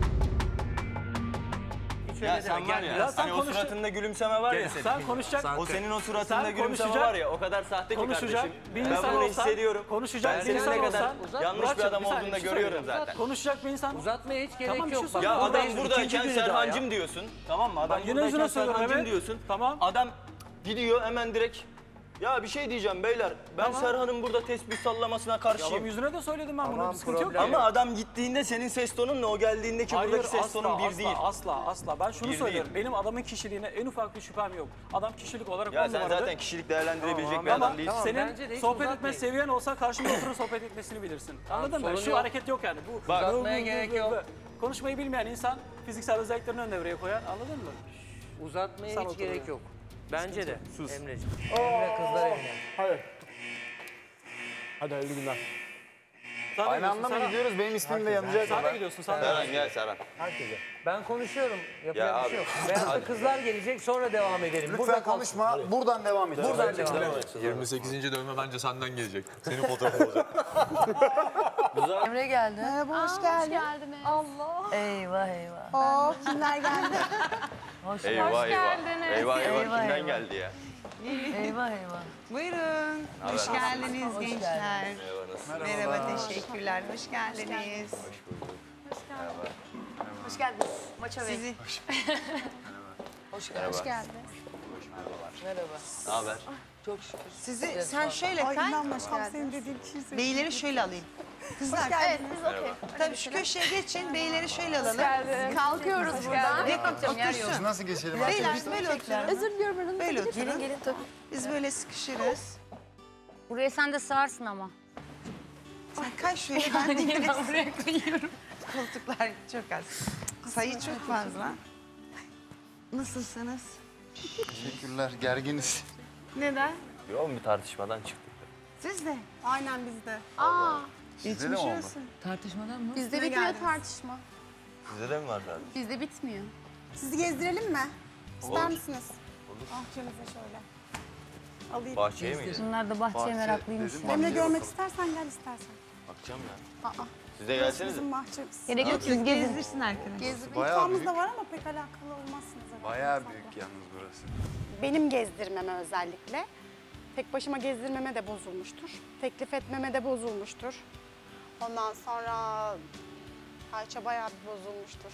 Hiç Ya öyle sen deme. var Gel ya, ya. Ya sen hani o konuş- suratında gülümseme var ya senin. Sen konuşacak. O senin o suratında Sen gülümseme konuşacak- var ya o kadar sahte ki konuşacak kardeşim. bir Ben insan bunu olsan, hissediyorum. konuşacak Ben bir senin insan ne kadar olsan, yanlış bir Muratçım, adam bir saniye, olduğunu da bir şey görüyorum söyleyeceğim. zaten. Konuşacak bir insan. Uzatmaya hiç gerek Tamam, bir yok. şey Bak, söyleyeyim. Ya adam buradayız, buradayken ikinci günü daha ya. Serhancım diyorsun. Tamam mı? Adam Ben yine buradayken yüzüne söylüyorum, Serhancım evet. diyorsun. Tamam. Adam gidiyor hemen direkt ya bir şey diyeceğim beyler. Ben Tamam. Serhan'ın burada tesbih sallamasına Ya karşıyım. adam yüzüne de söyledim ben bunu. Tamam, Bir sıkıntı yok. problem ki. Ama adam gittiğinde senin ses tonunla o geldiğindeki Hayır, buradaki ses asla, tonun bir asla, değil. asla, asla. Ben şunu Bir söylüyorum. değil. Benim adamın kişiliğine en ufak bir şüphem yok. Adam kişilik olarak Ya on sen numaradır. zaten kişilik değerlendirebilecek Tamam, bir ama adam değilsin. Tamam, senin bence de hiç sohbet etme uzatmayın. seviyen olsa karşımda oturup sohbet etmesini bilirsin. Anladın mı? sorun Şu yok. hareket yok yani. Bu Bak- Uzatmaya gerek yok. Konuşmayı bilmeyen insan fiziksel özelliklerini ön devreye koyar. Anladın mı? Uzatmaya Sen hiç otur gerek ya. yok. Bence de. Sus. Emreciğim. Emre kızlar evine. Hadi. Hadi hayırlı günler. Sen de Aynı gidiyorsun, anda mı Serhan. gidiyoruz? Benim ismim de yanacak. Sen de gidiyorsun. Sen de Serhan gel Serhan. Herkese. Ben konuşuyorum. Yapacak Ya bir abi. şey yok. Veyahut da kızlar gelecek sonra devam edelim. Lütfen Burada kal- konuşma. Buradan devam edelim. Buradan devam edelim. yirmi sekizinci dövme bence senden gelecek. Senin fotoğrafın olacak. Emre geldi. Merhaba, hoş geldin. geldiniz. Allah. Eyvah eyvah. Oo, kimler geldi? Hoş, Eyvah hoş eyvah. geldiniz. Eyvah eyvah. Eyvah, Kimden eyvah. geldi ya? Eyvah eyvah. Buyurun. Haber? Hoş geldiniz Hoş gençler. Merhaba nasılsın? Merhaba, teşekkürler. Hoş geldiniz. Hoş geldiniz. Maça Bey. Sizi Hoş Merhaba. geldiniz. Hoş geldiniz. Merhaba. Ne haber? Çok şükür. sizi Evet, sen sağ şöyle Ay kay. inanmam senin dediğin kişiyi sevdim. Beyleri şöyle alayım. Kızlar. Evet biz okey. Tabii şu köşeye geçin. Beyleri şöyle alalım. Kalkıyoruz buradan. Yok, Bakacağım yer yok. otursun. Nasıl geçelim? Beyler böyle oturun. Özür diliyorum. aranızda Böyle gelin. oturun. Gelin gelin tabii. Biz böyle sıkışırız. Buraya sen de sığarsın ama. Sen kay şöyle ben de Niye biraz. ben buraya koyuyorum? Koltuklar çok az. Sayı çok fazla. Nasılsınız? Teşekkürler. Gerginiz. Neden? Yoğun bir tartışmadan çıktık. Siz de. Aynen bizde. Aa, Sizde de mi Geçmiş oldu? olsun. Tartışmadan mı? Bizde bizde bitmiyor bitmiyor tartışma. Sizde de mi var zaten? bizde bitmiyor. Sizi gezdirelim mi? İster Olur. misiniz? Bahçemize şöyle. Alayım. Bahçeye mi gidelim? Bunlar da bahçeye Bahçe meraklıymış. dedim, ya. Emre bahçeye görmek bakalım. istersen gel istersen. Bakacağım ya. Aa, Siz de burası gelsenize. bizim bahçemiz. Gerek yok siz gezin. Gezdirsin arkadaşlar. Gezi Bayağı mutfağımız büyük. da var ama pek alakalı olmazsınız. herhalde. Bayağı Mutfakla. büyük yalnız burası. Benim gezdirmeme özellikle. Tek başıma gezdirmeme de bozulmuştur. Teklif etmeme de bozulmuştur. Ondan sonra Ayça bayağı bir bozulmuştur.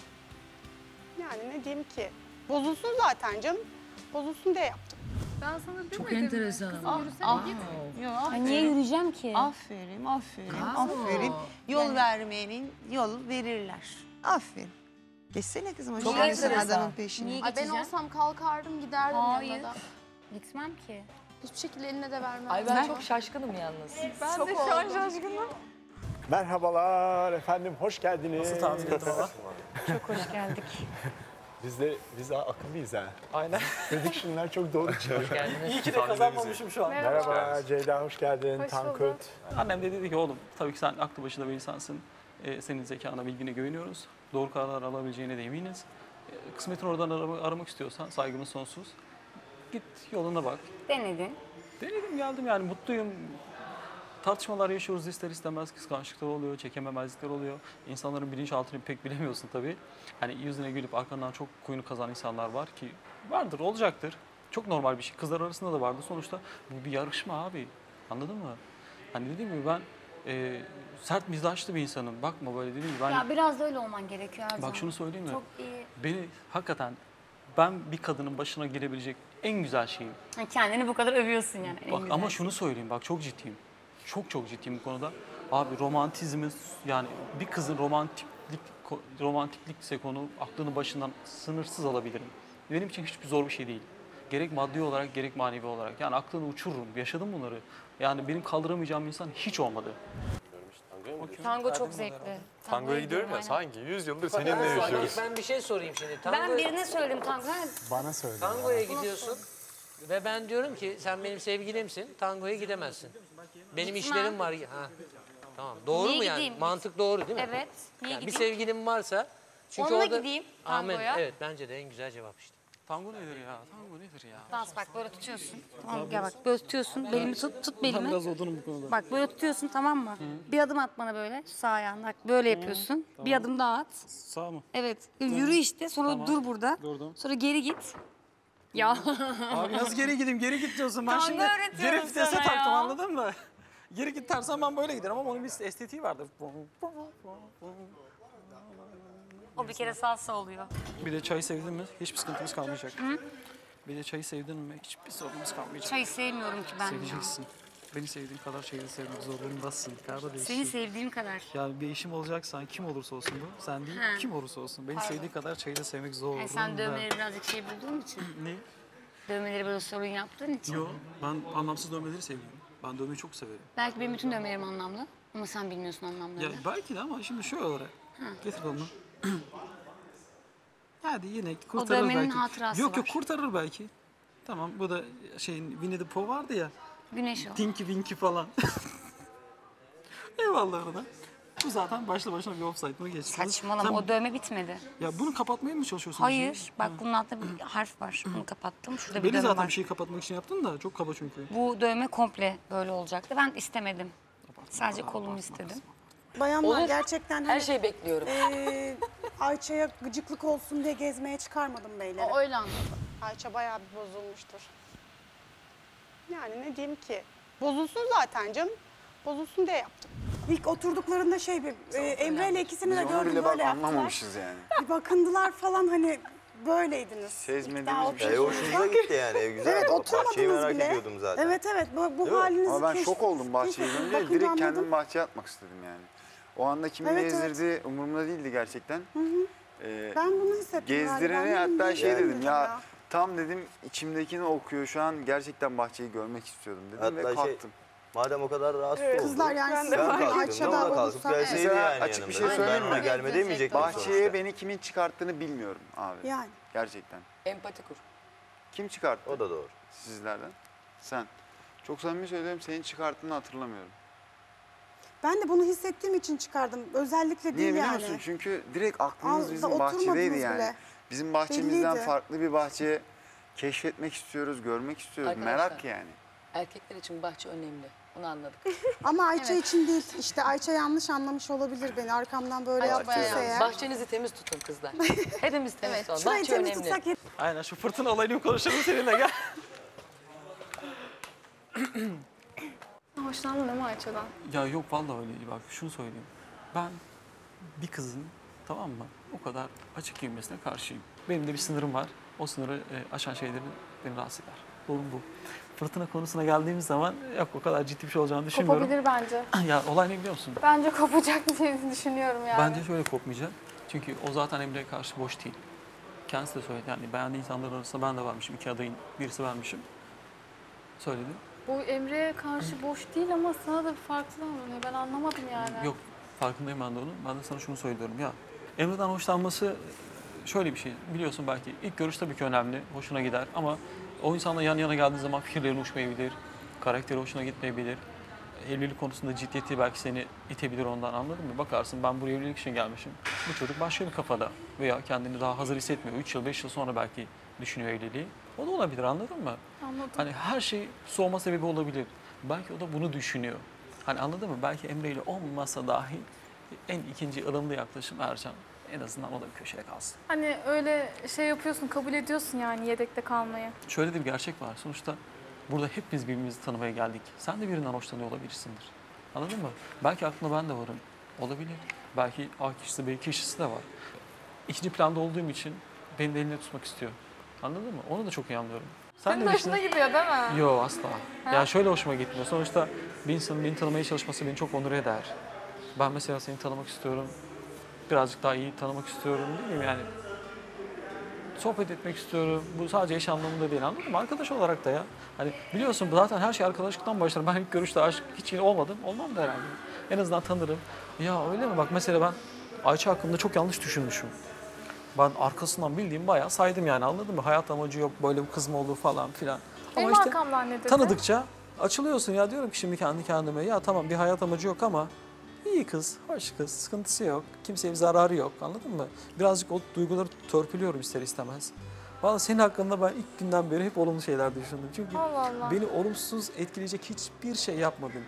Yani ne diyeyim ki? Bozulsun zaten canım. Bozulsun diye yaptım. Ben sana demedim Çok mi? enteresan Kızım, ama. yürüsene Ah, git. Yo, Ay niye yürüyeceğim ki? Aferin, aferin, Bravo. aferin. Yol vermeyenin yol verirler. Aferin. Geçsene kızım, hoş Çok geldin enteresan. adamın peşine. Niye Ay ben geçeceğim? olsam kalkardım giderdim Hayır. yanına da. Gitmem ki. Hiçbir şekilde eline de vermem. Ay ben çok şaşkınım yalnız. Ben Çok de şu an oldum. şaşkınım. Merhabalar efendim, hoş geldiniz. Nasıl tatil ettin valla? Çok hoş geldik. Biz de biz de akıllıyız ha. Aynen. Prediction'lar çok doğru çıkıyor. Hoş geldiniz. İyi ki de kazanmamışım şu an. Merhaba Ceyda, hoş geldin. Hoş Tankut. bulduk. Annem de dedi ki oğlum tabii ki sen aklı başında bir insansın. Ee, senin zekana, bilgine güveniyoruz. Doğru kararlar alabileceğine de eminiz. Ee, kısmetini oradan arama- aramak istiyorsan saygımız sonsuz. Git yoluna bak. Denedin. Denedim geldim yani mutluyum. tartışmalar yaşıyoruz ister istemez. Kıskançlıklar oluyor, çekememezlikler oluyor. İnsanların bilinçaltını pek bilemiyorsun tabii. Hani yüzüne gülüp arkandan çok kuyunu kazan insanlar var ki vardır, olacaktır. Çok normal bir şey. Kızlar arasında da vardı. Sonuçta bu bir yarışma abi. Anladın mı? Hani dediğim gibi ben e, sert mizaçlı bir insanım. Bakma böyle dediğim gibi. Ben, Ya biraz da öyle olman gerekiyor her zaman. bak şunu söyleyeyim mi? Çok iyi. Beni hakikaten ben bir kadının başına girebilecek en güzel şeyim. Yani kendini bu kadar övüyorsun yani. en Bak güzel ama şey. şunu söyleyeyim, bak çok ciddiyim. Çok çok ciddiyim bu konuda. Abi romantizmi, yani bir kızın romantiklik romantiklikse konu aklını başından sınırsız alabilirim. Benim için hiçbir zor bir şey değil. Gerek maddi olarak gerek manevi olarak. Yani aklını uçururum. Yaşadım bunları. Yani benim kaldıramayacağım insan hiç olmadı. Tango çok zevkli. Tango'ya gidiyorum ya aynen. sanki yüz yıldır seninle yaşıyoruz. Ben bir şey sorayım şimdi. Ben birine söyledim tango. Ha, Bana söyle. Tango'ya gidiyorsun ve ben diyorum ki sen benim sevgilimsin, tangoya gidemezsin. Benim Gitmem. işlerim var. Ha. Tamam. Doğru Niye mu yani? gideyim? Mantık doğru değil mi? Evet. Niye Yani bir gideyim? sevgilim varsa çünkü Onunla orada gideyim Amin. tangoya. Evet bence de en güzel cevap işte. Tango nedir ya? Tango nedir ya? Dans bak böyle tutuyorsun. Tamam mı? Gel bak böyle tutuyorsun. Belimi tut, tut Ben belimi. biraz odunum bu konuda. Bak böyle tutuyorsun tamam mı? Bir adım at bana böyle sağ ayağını. Bak böyle yapıyorsun. tamam. Bir adım daha at. Sağ mı? Evet. Tamam. Yürü işte sonra Tamam. dur burada. Durdum. Sonra geri git. Ya. Abi nasıl geri gideyim? Geri git diyorsun. Ben Tango şimdi öğretiyorum geri vitese sana taktım ya. anladın mı? Geri git dersen ben böyle giderim ama onun bir estetiği vardır. O bir kere salsa oluyor. Bir de çayı sevdin mi hiçbir sıkıntımız kalmayacak. Hı? Bir de çayı sevdin mi hiçbir sorunumuz kalmayacak. Çayı sevmiyorum ki ben ya. Seveceksin. Beni sevdiğin kadar çayı da sevmek zorundasın kardeşim. Seni sevdiğim kadar. Yani bir işim olacaksan kim olursa olsun bu, sen değil Ha. kim olursa olsun. Beni Pardon. sevdiği kadar çayı da sevmek zorunda. Yani sen dövmeleri birazcık şey bulduğun için. Ne? Dövmeleri böyle sorun yaptığın için. Yok, ben anlamsız dövmeleri seviyorum. Ben dövmeyi çok severim. Belki benim bütün dövmelerim anlamlı. Ama sen bilmiyorsun anlamlarını. Ya belki de ama şimdi şöyle olarak. Ha. Getir kolunu. Hadi yine O kurtarır dövmenin belki. hatırası Yok yok var. kurtarır belki. Tamam bu da şeyin Winnie the Pooh vardı ya. Güneş o. Tinky Winky falan. Eyvallah orada. Bu zaten başlı başına bir offside mı geçti? Saçmalama Sen- o dövme bitmedi. Ya bunu kapatmaya mı çalışıyorsun? Hayır. Bak bunun altında bir harf var. Bunu kapattım. Şurada bir Beni dövme zaten var. bir şeyi kapatmak için yaptın da çok kaba çünkü. Bu dövme komple böyle olacaktı. Ben istemedim. Sadece kolumu istedim. Bayanlar Olur. gerçekten Her hani, şeyi bekliyorum. eee, Ayça'ya gıcıklık olsun diye gezmeye çıkarmadım beyleri. O öyle anladı. Ayça bayağı bir bozulmuştur. Yani ne diyeyim ki? Bozulsun zaten canım. Bozulsun diye yaptım. İlk oturduklarında şey bir e, Emre ile ikisini de Biz onu gördüm bile bak böyle yaptılar. anlamamışız yani. Bir bakındılar falan hani böyleydiniz. Sezmediğimiz bir şey. E, hoşunuza gitti yani. E, güzel. Evet Bahçeyi oturamadınız merak bile. ediyordum zaten. Evet evet bu, bu Değil mi? halinizi Ama ben keşf- şok oldum bahçeye keşf- girince. bakınca Direkt anladım. kendim bahçeye atmak istedim yani. O anda kimin Evet, ne evet. gezdirdiği umurumda değildi gerçekten. Hı hı. Ee, Ben bunu hissettim gezdirene galiba. hatta şey Bilmiyorum dedim ya, tam dedim içimdekini okuyor şu an, gerçekten bahçeyi görmek istiyordum dedim ve Hatta şey, kalktım. madem o kadar rahatsız Evet, oldu. kızlar yani ben siz de kalktım. Ayça'da O da kalkıp olursa- gelseydi Mesela yani açık bir şey yanımda. söyleyeyim Ben mi? ona gelme demeyecektim Bahçeye sonuçta. beni kimin çıkarttığını bilmiyorum abi. Yani. Gerçekten. Empati kur. Kim çıkarttı? O da doğru. Sizlerden. Sen. Çok samimi söylüyorum, senin çıkarttığını hatırlamıyorum. Ben de bunu hissettiğim için çıkardım. Özellikle Niye değil biliyor yani. musun? Çünkü direkt aklınız Az da bizim oturmadınız bahçedeydi yani. bile. Bizim bahçemizden Belliydi. farklı bir bahçe keşfetmek istiyoruz, görmek istiyoruz. Merak Arkadaşlar. yani. Erkekler için bahçe önemli. Bunu anladık. Ama Ayça için değil. İşte Ayça yanlış anlamış olabilir beni. Arkamdan böyle yaptıysa eğer. Bahçenizi temiz tutun kızlar. Hepimiz temiz Evet, tutalım. şurayı Bahçe temiz önemli. tutsak yeter. Aynen şu fırtına olayını bir konuşalım seninle gel. Hoşlandın değil mi Ayça'dan? Ya yok vallahi öyle değil, bak şunu söyleyeyim. Ben bir kızın tamam mı o kadar açık giyinmesine karşıyım. Benim de bir sınırım var. O sınırı e, aşan şeyleri beni rahatsız eder. Doğru bu. Fırtına konusuna geldiğimiz zaman yok o kadar ciddi bir şey olacağını düşünmüyorum. Kopabilir bence. Ya olay ne biliyor musun? Bence kopacak diye düşünüyorum yani. Bence şöyle kopmayacak. Çünkü o zaten Emre'ye karşı boş değil. Kendisi de söyledi yani beğendiği insanlar arasında ben de varmışım. İki adayın birisi vermişim. Söyledi. Bu Emre'ye karşı boş değil ama sana da bir farklı davranıyor. Ben anlamadım yani. Yok farkındayım ben de onun. Ben de sana şunu söylüyorum ya. Emre'den hoşlanması şöyle bir şey. Biliyorsun belki ilk görüş tabii ki önemli. Hoşuna gider ama o insanla yan yana geldiğin zaman fikirlerin uçmayabilir. Karakteri hoşuna gitmeyebilir. Evlilik konusunda ciddiyeti belki seni itebilir ondan, anladın mı? Bakarsın ben buraya evlilik için gelmişim. Bu çocuk başka bir kafada veya kendini daha hazır hissetmiyor. Üç yıl, beş yıl sonra belki düşünüyor evliliği. O da olabilir, anladın mı? Anladım. Hani her şey soğuma sebebi olabilir. Belki o da bunu düşünüyor. Hani anladın mı? Belki Emre ile olmasa dahi en ikinci ılımlı yaklaşım Ercan. En azından o da bir köşeye kalsın. Hani öyle şey yapıyorsun, kabul ediyorsun yani yedekte kalmayı. Şöyle de bir gerçek var. Sonuçta burada hepimiz birbirimizi tanımaya geldik. Sen de birinden hoşlanıyor olabilirsindir. Anladın mı? Belki aklında ben de varım. Olabilir. Belki A kişisi, B kişisi de var. İkinci planda olduğum için beni de elinde tutmak istiyor. Anladın mı? Onu da çok iyi anlıyorum. Sen Senin de hoşuna gidiyor değil mi? Yok asla. Ha? Ya şöyle hoşuma gitmiyor. Sonuçta bir insanın beni tanımaya çalışması beni çok onur eder. Ben mesela seni tanımak istiyorum. Birazcık daha iyi tanımak istiyorum. Değil mi yani? Sohbet etmek istiyorum. Bu sadece eş anlamında değil, anladın mı? Arkadaş olarak da ya. Hani biliyorsun zaten her şey arkadaşlıktan başlar. Ben ilk görüşte aşk hiç olmadım. Olmam da herhalde. En azından tanırım. Ya öyle mi? Bak mesela ben Ayça hakkında çok yanlış düşünmüşüm. Ben arkasından bildiğim bayağı saydım yani, anladın mı? Hayat amacı yok, böyle bir kız mı olur falan filan. Benim Ama işte arkamdan ne dedi? tanıdıkça açılıyorsun ya, diyorum ki şimdi kendi kendime ya tamam bir hayat amacı yok ama iyi kız, hoş kız, sıkıntısı yok, kimseye bir zararı yok, anladın mı? Birazcık o duyguları törpülüyorum ister istemez. Vallahi senin hakkında ben ilk günden beri hep olumlu şeyler düşündüm. Çünkü Allah Allah. beni olumsuz etkileyecek hiçbir şey yapmadın.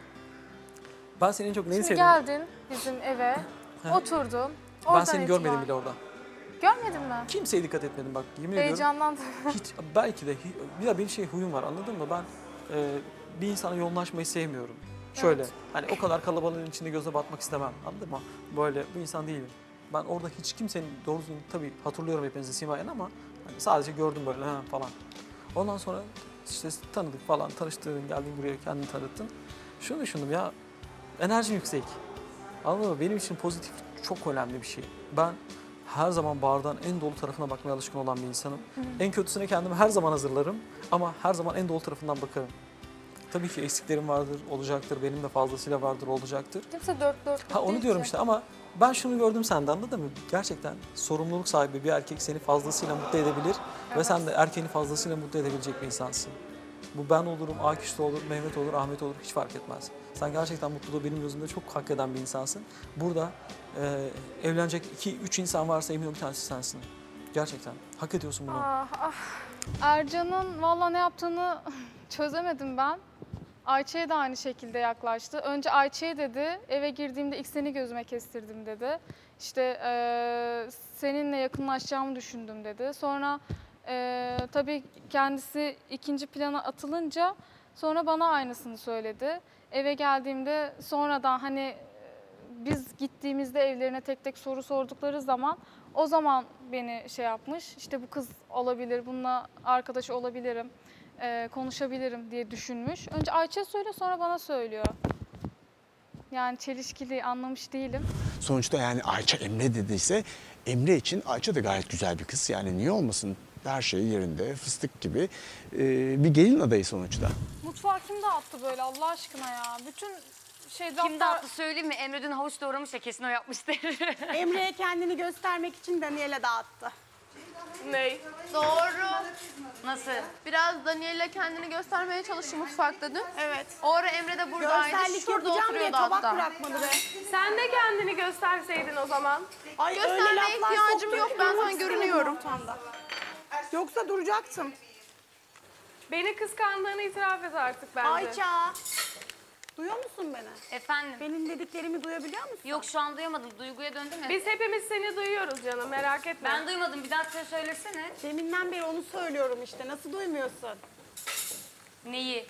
Ben seni en çok neyi Şimdi sevdim? geldin bizim eve, Ha. oturdun. Ben Oradan seni itibaren- görmedim bile orada. Görmedin mi? Kimseye dikkat etmedim bak, yemin ediyorum. Heyecanlandım. Hiç, belki de hi- bir de benim şey huyum var, anladın mı? Ben e, bir insana yoğunlaşmayı sevmiyorum. Şöyle Evet. hani o kadar kalabalığın içinde göze batmak istemem, anladın mı? Böyle bu insan değilim. Ben orada hiç kimsenin doğru düzgün, tabii hatırlıyorum hepinizi simayen ama hani sadece gördüm böyle ha falan. Ondan sonra işte tanıdık falan, tanıştırdın, geldin buraya kendini tanıttın. Şunu düşündüm ya, enerji yüksek. Anladın mı? Benim için pozitif çok önemli bir şey. Ben her zaman bardağın en dolu tarafına bakmaya alışkın olan bir insanım. Hı hı. En kötüsüne kendimi her zaman hazırlarım ama her zaman en dolu tarafından bakarım. Tabii ki eksiklerim vardır, olacaktır. Benim de fazlasıyla vardır, olacaktır. Kimse dört dört Ha onu diyorum işte ama ben şunu gördüm sende, anladın mı? Gerçekten sorumluluk sahibi bir erkek seni fazlasıyla mutlu edebilir ve Evet. sen de erkeğini fazlasıyla mutlu edebilecek bir insansın. Bu ben olurum, Akif olur, Mehmet olur, Ahmet olur, hiç fark etmez. Sen gerçekten mutluluğu benim gözümde çok hak eden bir insansın. Burada e, evlenecek iki, üç insan varsa eminim bir tanesi sensin. Gerçekten hak ediyorsun bunu. Ah, ah. Ercan'ın valla ne yaptığını çözemedim ben. Ayça'ya da aynı şekilde yaklaştı. Önce Ayça'ya dedi, eve girdiğimde ilk seni gözüme kestirdim dedi. İşte eee, seninle yakınlaşacağımı düşündüm dedi. Sonra eee, tabii kendisi ikinci plana atılınca sonra bana aynısını söyledi. Eve geldiğimde sonradan hani e, biz gittiğimizde evlerine tek tek soru sordukları zaman o zaman beni şey yapmış. İşte bu kız olabilir, bununla arkadaş olabilirim, e, konuşabilirim diye düşünmüş. Önce Ayça söylüyor, sonra bana söylüyor. Yani çelişkili, anlamış değilim. Sonuçta yani Ayça Emre dediyse Emre için Ayça da gayet güzel bir kız. Yani niye olmasın? Her şey yerinde, fıstık gibi ee, bir gelin adayı sonuçta. Mutfağı kim dağıttı böyle Allah aşkına ya? Bütün şey Kim dağıttı söyleyeyim mi? Emre dün havuç doğramış ya, kesin o yapmıştır. Emre'ye kendini göstermek için Daniel'e dağıttı. Ney? Doğru. Nasıl? Biraz Daniel'le kendini göstermeye çalıştı mutfakta dün. Evet. O ara Emre de buradaydı. Görsellik Şurada yapacağım diye oturuyordu tabak hatta. bırakmadı be. Sen de kendini gösterseydin o zaman. Ay, öyle Göstermeye laflar ihtiyacım soktu, yok. Ben durmak sana istemedim görünüyorum. ortamda. Yoksa duracaktım. Beni kıskandığını itiraf et artık bence. Ayça. Duyuyor musun beni? Efendim? Benim dediklerimi duyabiliyor musun? Yok şu an duyamadım. Duyguya döndüm ya. Biz hepimiz seni duyuyoruz canım, merak etme. Ben duymadım. Bir daha sen söylesene. Deminden beri onu söylüyorum işte. Nasıl duymuyorsun? Neyi?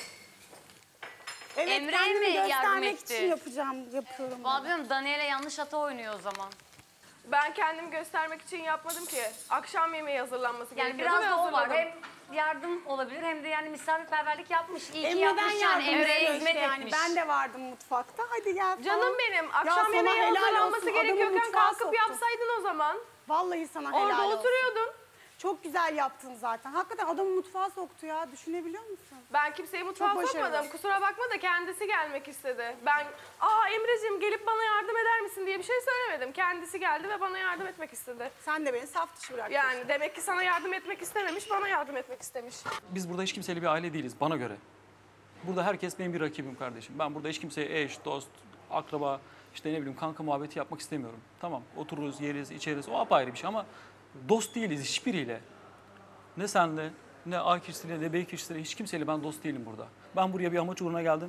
Evet, Emre'ye kendimi mi yardım göstermek etti? için yapacağım, yapıyorum. Vallahi bilmiyorum, Daniel'e yanlış hata oynuyor o zaman. Ben kendimi göstermek için yapmadım ki. Akşam yemeği hazırlanması Yani gerekiyordu biraz ve da o var. hazırladım. Hem yardım olabilir hem de yani misafirperverlik yapmış. İyi ki Emre'den yapmış yani. yardım Emre'ye ediyor hizmet işte yani. etmiş. Ben de vardım mutfakta. Hadi gel falan. Canım benim, akşam sana yemeği helal hazırlanması olsun, adamı gerekiyorken mutfağa kalkıp soktun. yapsaydın o zaman. Vallahi sana helal Orada olsun. oturuyordun. Çok güzel yaptın zaten. Hakikaten adamı mutfağa soktu ya. Düşünebiliyor musun? Ben kimseyi mutfağa Çok başarılı. sokmadım. Kusura bakma da kendisi gelmek istedi. Ben, aa Emre'cim gelip bana yardım eder misin diye bir şey söylemedim. Kendisi geldi ve bana yardım etmek istedi. Sen de beni saf dışı bıraktın. Yani demek ki sana yardım etmek istememiş, bana yardım etmek istemiş. Biz burada hiç kimseyle bir aile değiliz bana göre. Burada herkes benim bir rakibim kardeşim. Ben burada hiç kimseye eş, dost, akraba, işte ne bileyim kanka muhabbeti yapmak istemiyorum. Tamam otururuz, yeriz, içeriz, o apayrı bir şey ama dost değiliz hiçbiriyle. Ne senle, ne A kişisiyle, ne B kişisiyle, hiç kimseyle ben dost değilim burada. Ben buraya bir amaç uğruna geldim.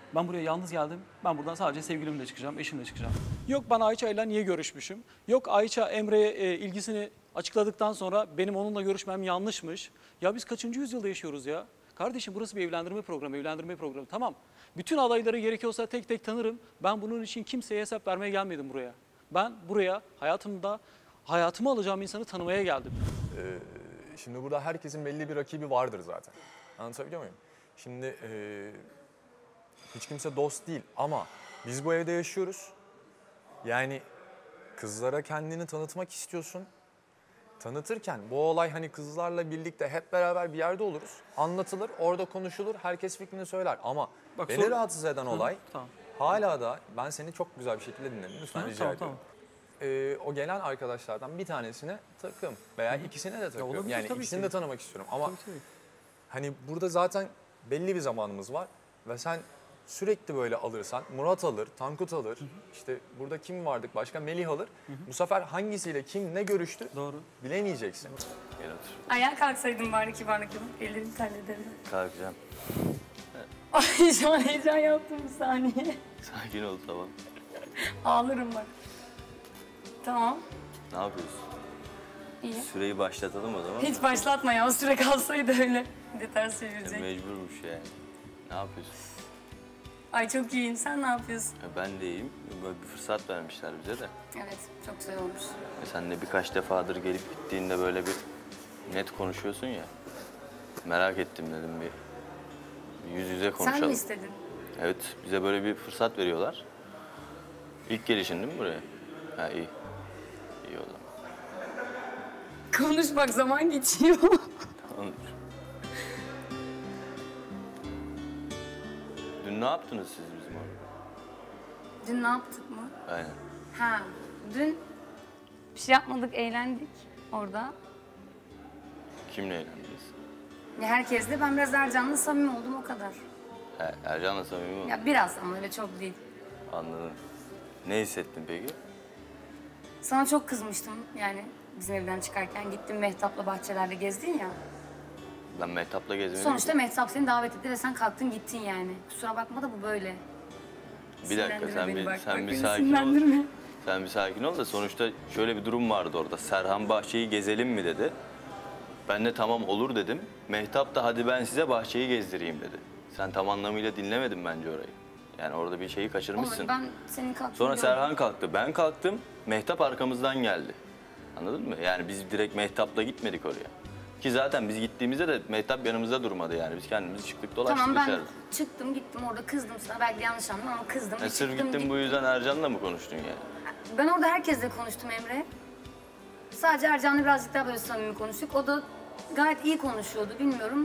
Ben buraya yalnız geldim. Ben buradan sadece sevgilimle çıkacağım, eşimle çıkacağım. Yok ben Ayça ile niye görüşmüşüm? Yok Ayça Emre'ye e, ilgisini açıkladıktan sonra benim onunla görüşmem yanlışmış. Ya biz kaçıncı yüzyılda yaşıyoruz ya? Kardeşim burası bir evlendirme programı, evlendirme programı. Tamam. Bütün adayları gerekiyorsa tek tek tanırım. Ben bunun için kimseye hesap vermeye gelmedim buraya. Ben buraya hayatımda hayatımı alacağım insanı tanımaya geldim. Ee, şimdi burada herkesin belli bir rakibi vardır zaten. Anlatabiliyor muyum? Şimdi e, hiç kimse dost değil ama biz bu evde yaşıyoruz. Yani kızlara kendini tanıtmak istiyorsun. Tanıtırken bu olay hani kızlarla birlikte hep beraber bir yerde oluruz. Anlatılır, orada konuşulur, herkes fikrini söyler. Ama Bak, beni sor- rahatsız eden Hı, olay tamam. hala da ben seni çok güzel bir şekilde dinledim. Lütfen Hı, rica tamam, ediyorum. Ee, o gelen arkadaşlardan bir tanesine takım veya ikisine de takım. olabilir Yani tabii ikisini ki. de tanımak istiyorum. Ama Tabii, tabii. hani burada zaten belli bir zamanımız var ve sen sürekli böyle alırsan Murat alır, Tankut alır, işte burada kim vardık başka Melih alır. Bu sefer hangisiyle kim ne görüştü Doğru. bilemeyeceksin. Gel otur. Ayağa kalksaydın bari kibarlık yapıp ellerini terlederim. Kalkacağım. Ay şu an heyecan yaptım bir saniye. Sakin ol tamam. Ağlarım bak. Tamam. Ne yapıyorsun? İyi. Süreyi başlatalım o zaman. Hiç başlatma ya. O süre kalsaydı öyle. Bir de ters çevirecek. Mecburmuş yani. Ne yapıyorsun? Ay çok iyiyim. Sen ne yapıyorsun? Ya ben de iyiyim. Böyle bir fırsat vermişler bize de. Evet. Çok güzel olmuş. E sen de birkaç defadır gelip gittiğinde böyle bir net konuşuyorsun ya. Merak ettim dedim bir, bir yüz yüze konuşalım. Sen mi istedin? Evet. Bize böyle bir fırsat veriyorlar. İlk gelişin değil mi buraya? Ha iyi. İyi o zaman. Konuş bak zaman geçiyor. Tamam. Dün ne yaptınız siz bizim orada? Dün ne yaptık mı? Aynen. Ha, dün bir şey yapmadık, eğlendik orada. Kimle eğlendiniz? Ya herkesle ben biraz Ercan'la samimi oldum o kadar. He, Ercan'la samimi mi? Ya biraz ama öyle çok değil. Anladım. Ne hissettin peki? Sana çok kızmıştım yani bizim evden çıkarken. Gittim Mehtap'la bahçelerde gezdin ya. Ben Mehtap'la gezmedim. Sonuçta Mehtap seni davet etti ve sen kalktın gittin yani. Kusura bakma da bu böyle. Bir dakika Sinirlendirme sen beni bir, bak, sen bak bir beni sakin ol. sinirlendirme. Sen bir sakin ol da sonuçta şöyle bir durum vardı orada. Serhan bahçeyi gezelim mi dedi. Ben de tamam olur dedim. Mehtap da hadi ben size bahçeyi gezdireyim dedi. Sen tam anlamıyla dinlemedin bence orayı. Yani orada bir şeyi kaçırmışsın. Ama ben senin kalktığını Sonra gördüm. Serhan kalktı. Ben kalktım. Mehtap arkamızdan geldi. Anladın mı? Yani biz direkt Mehtap'la gitmedik oraya. Ki zaten biz gittiğimizde de Mehtap yanımızda durmadı yani. Biz kendimiz çıktık dolaştık Tamam ben dışarıda. çıktım gittim orada kızdım sana. Belki yanlış anladın ama kızdım. E, ve sırf çıktım, gittin bu yüzden Ercan'la mı konuştun yani? Ben orada herkesle konuştum Emre. Sadece Ercan'la birazcık daha böyle samimi konuştuk. O da gayet iyi konuşuyordu bilmiyorum.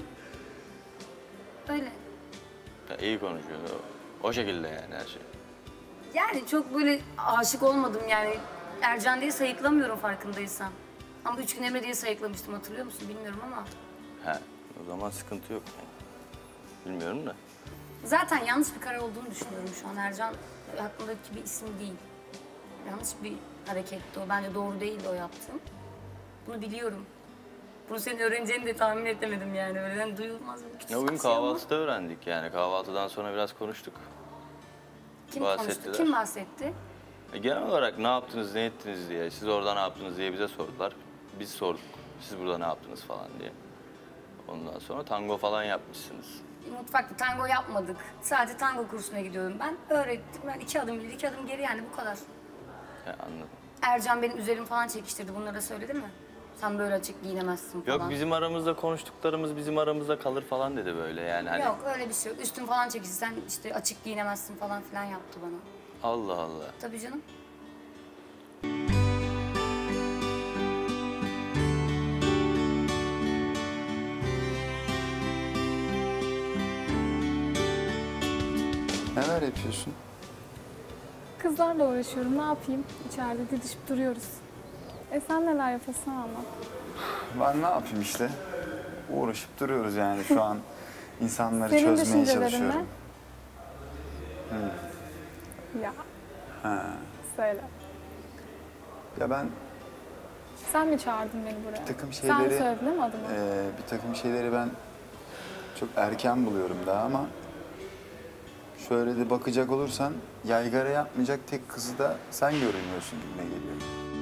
Öyle. Ya, iyi konuşuyor. O, o şekilde yani her şey. Yani çok böyle aşık olmadım yani. Ercan diye sayıklamıyorum farkındaysan. Ama üç gün Emre diye sayıklamıştım hatırlıyor musun bilmiyorum ama. He, o zaman sıkıntı yok yani. Bilmiyorum da. Zaten yanlış bir karar olduğunu düşünüyorum şu an. Ercan aklımdaki bir isim değil. Yanlış bir hareketti o. Bence doğru değildi o yaptığım. Bunu biliyorum. Bunu senin öğreneceğini de tahmin edemedim yani. Öyle duyulmaz mı? Ya bugün kahvaltıda öğrendik yani. Kahvaltıdan sonra biraz konuştuk. Kim konuştu? Kim bahsetti? E, genel olarak ne yaptınız, ne ettiniz diye, siz orada ne yaptınız diye bize sordular. Biz sorduk, siz burada ne yaptınız falan diye. Ondan sonra tango falan yapmışsınız. Mutfakta tango yapmadık. Sadece tango kursuna gidiyordum ben. Öğrettim. Ben iki adım ileri, iki adım geri yani bu kadar. He, anladım. Ercan benim üzerimi falan çekiştirdi. Bunları da söyledi mi? Sen böyle açık giyinemezsin falan. Yok bizim aramızda konuştuklarımız bizim aramızda kalır falan dedi böyle yani. Hani... Yok öyle bir şey yok. Üstün falan çekişti. Sen işte açık giyinemezsin falan filan yaptı bana. Allah Allah. Tabii canım. Neler yapıyorsun? Kızlarla uğraşıyorum. Ne yapayım? İçeride didişip duruyoruz. E sen neler yapıyorsun anlat. Ben ne yapayım işte? Uğraşıp duruyoruz yani şu an insanları Senin çözmeye düşüncelerin çalışıyorum. ne? Hı. Ya Ha. söyle. Ya ben Sen mi çağırdın beni buraya? bir takım Sen şeyleri söyledin değil mi adımı? e, bir takım şeyleri ben çok erken buluyorum daha ama şöyle de bakacak olursan yaygara yapmayacak tek kızı da sen görünüyorsun gibime geliyor.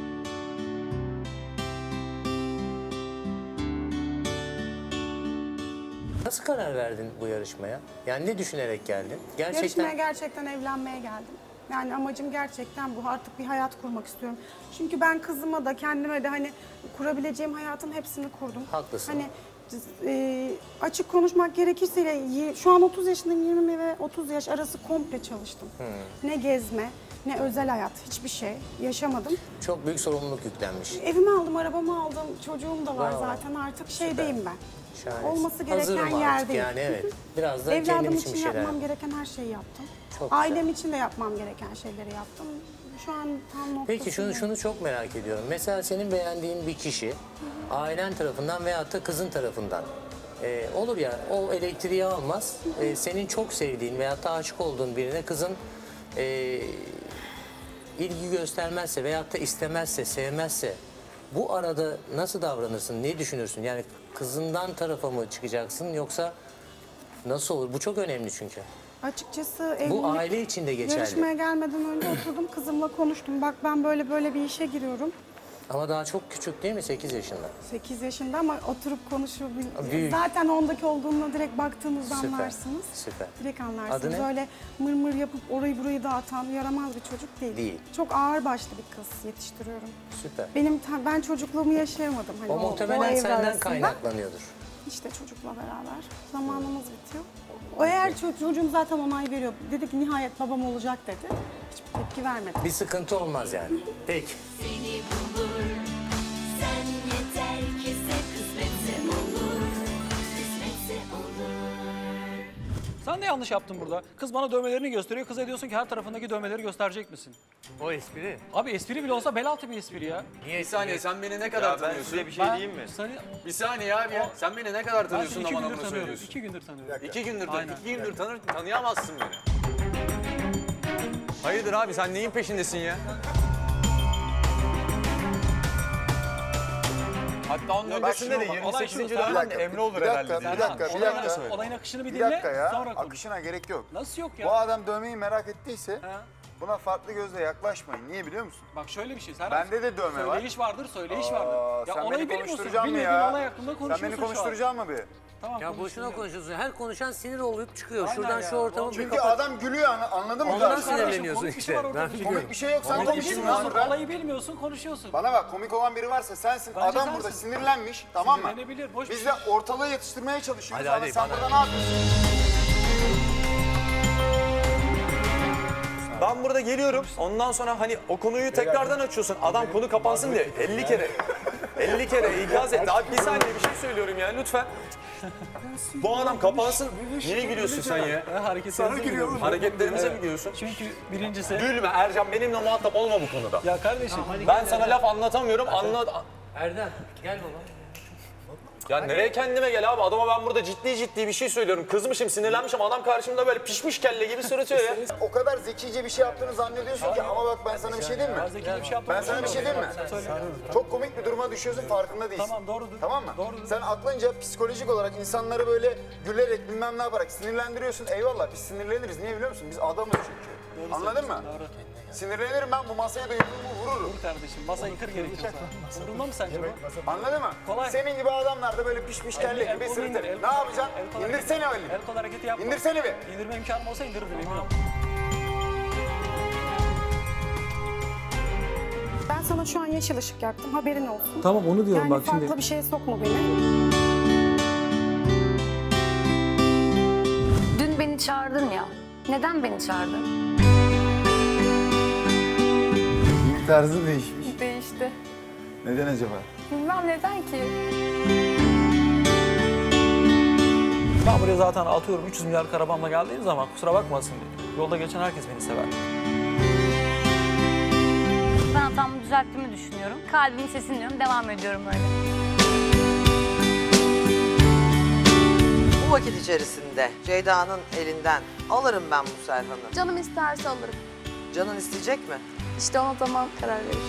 Nasıl karar verdin bu yarışmaya? Yani ne düşünerek geldin? Gerçekten Yarışmaya gerçekten evlenmeye geldim. Yani amacım gerçekten bu. Artık bir hayat kurmak istiyorum. Çünkü ben kızıma da kendime de hani kurabileceğim hayatın hepsini kurdum. Haklısın. Hani e, açık konuşmak gerekirse y- şu an otuz yaşındayım, yirmi ve otuz yaş arası komple çalıştım. Hmm. Ne gezme, ne özel hayat, hiçbir şey yaşamadım. Çok büyük sorumluluk yüklenmiş. Evimi aldım, arabamı aldım, çocuğum da var Bravo. zaten artık şeydeyim ben. Şahane. Olması gereken Hazırım artık yerdeyim. yani, evet. Biraz da Evladım kendim için, için bir şeyler. yapmam gereken her şeyi yaptım. Çok güzel. Ailem için de yapmam gereken şeyleri yaptım. Şu an tam noktasındayım. Peki şunu şunu çok merak ediyorum. Mesela senin beğendiğin bir kişi ailen tarafından veyahut da kızın tarafından e, olur ya, o elektriği almaz. E, senin çok sevdiğin veyahut da aşık olduğun birine kızın e, ilgi göstermezse veyahut da istemezse, sevmezse bu arada nasıl davranırsın, ne düşünürsün? Yani kızından tarafa mı çıkacaksın yoksa nasıl olur? Bu çok önemli çünkü. Açıkçası Bu evlilik, aile için de geçerli. yarışmaya gelmeden önce oturdum kızımla konuştum. Bak ben böyle böyle bir işe giriyorum. Ama daha çok küçük değil mi? sekiz yaşında. sekiz yaşında ama oturup konuşabil... Büyük. Zaten ondaki olduğunu direkt baktığınızda Süper, anlarsınız. süper. Direkt anlarsınız. Adı ne? Öyle mır mır yapıp orayı burayı dağıtan yaramaz bir çocuk değil. Değil. Çok ağır başlı bir kız yetiştiriyorum. Süper. Benim ta- ben çocukluğumu yaşayamadım. Hani O muhtemelen evre senden arasında. kaynaklanıyordur. İşte çocukla beraber zamanımız bitiyor. O eğer ço- çocuğum zaten onay veriyor. Dedi ki nihayet babam olacak dedi. Hiçbir tepki vermedi. Bir sıkıntı olmaz yani. Peki. Seni bulur, sen yeter ki sev, kısmetse olur, kısmetse olur. Sen de yanlış yaptın burada. Kız bana dövmelerini gösteriyor. Kıza diyorsun ki her tarafındaki dövmeleri gösterecek misin? O espri. Abi espri bile olsa bel altı bir espri ya. Niye? Bir saniye, sen beni ne kadar Ya ben tanıyorsun? size bir şey Ben- diyeyim mi? Seni- Bir saniye abi ya. Sen beni ne kadar Ben tanıyorsun seni da iki bana gündür bunu tanıyorum. söylüyorsun? İki gündür tanıyorum. İki gündür, Aynen. iki gündür tanır, tanıyamazsın beni. Hayırdır abi, sen neyin peşindesin ya? Hatta onun Yok, öncesinde de bak, yirmi olay sekizinci şu, dönemde bir Emre olur bir herhalde. dakika, diye. bir dakika, bir Olayını dakika. söyle. Olayın akışını bir Bir dinle, dakika ya, sonra konuş. akışına gerek yok. Nasıl yok ya? Bu adam dövmeyi merak ettiyse buna farklı gözle yaklaşmayın. Niye biliyor musun? Bak şöyle bir şey. Serhat, Bende de dövme var. Söyleyiş vardır, söyleyiş Aa, vardır. Ya sen olayı beni bilmiyorsun. konuşturacaksın mı Bilmediğin ya? olay hakkında konuşuyorsun Sen beni şu an. konuşturacaksın mı bir? Tamam, Ya boşuna konuşuyorsun. Her konuşan sinir olup çıkıyor. Aynen Şuradan ya. şu ortamı bir Çünkü kapat. adam gülüyor, an- anladın mı? Ondan kardeşim? sinirleniyorsun komik bir işte. şey var orada. Ben Komik biliyorum. Komik bir şey yok, sen Olayı komiksin bilmiyorsun, lan burada. olayı bilmiyorsun, konuşuyorsun. Bana bak, komik olan biri varsa sensin. Bence Adam sensin. burada sinirlenmiş, tamam mı? Sinirlenebilir, boş bir Biz şey. de ortalığı yatıştırmaya çalışıyoruz Hadi, ama hadi, sen bana- burada ne yapıyorsun? Ben burada geliyorum. Ondan sonra hani o konuyu tekrardan açıyorsun. Adam konu kapansın diye elli kere. elli kere ikaz etti. Abi bir saniye bir şey söylüyorum ya lütfen. Bu adam kapansın. Niye gülüyorsun sen ya? Hareketlerinize gülüyorum. Hareketlerimize mi gülüyorsun? Çünkü birincisi... Gülme Ercan, benimle muhatap olma bu konuda. Ya kardeşim. Ben sana laf anlatamıyorum. Anlat. Erdem gel baba. Ya nereye kendime gel abi? Adama ben burada ciddi ciddi bir şey söylüyorum. Kızmışım, sinirlenmişim. Adam karşımda böyle pişmiş kelle gibi sırıtıyor ya. O kadar zekice bir şey yaptığını zannediyorsun ki ama bak ben sana bir şey diyeyim mi? Ben zekice bir şey yaptım. Ben sana bir şey diyeyim mi? Söyle. Çok komik bir duruma düşüyorsun, farkında değilsin. Tamam, doğrudur. Tamam mı? Doğrudur. Sen aklınca psikolojik olarak insanları böyle gülerek bilmem ne yaparak sinirlendiriyorsun. Eyvallah, biz sinirleniriz. Niye biliyor musun? Biz adamız çünkü. Doğru Anladın mı? söylüyorsun, doğru. Sinirlenirim ben, bu masaya da yumruğumu vururum. Vur kardeşim, masayı kır gerekiyorsa. Vurulma mı sence bu? Anladın mı? Kolay. Senin gibi adamlar da böyle pişmiş kelle El- gibi el kol sırıtır. indir, el Ne kol- yapacaksın? el kol İndirsene hareketi- elini. El kol hareketi yapma. İndirsene bir. İndirme imkanım olsa indirirdim eminim. Ben sana şu an yeşil ışık yaktım, haberin olsun. Tamam, onu diyorum yani bak şimdi. farklı bir şeye sokma beni. Dün beni çağırdın ya. Neden beni çağırdın? İlk tarzı değişmiş. Değişti. Neden acaba? Bilmem neden ki. Ben buraya zaten atıyorum üç yüz milyar arabamla geldiğim zaman kusura bakmasın diye. Yolda geçen herkes beni sever. Ben hatamı düzelttiğimi düşünüyorum. Kalbimin sesini dinliyorum, devam ediyorum öyle. Bu vakit içerisinde Ceyda'nın elinden alırım ben bu Serhan'ı. Canım isterse alırım. Canın isteyecek mi? İşte ona zaman karar verir.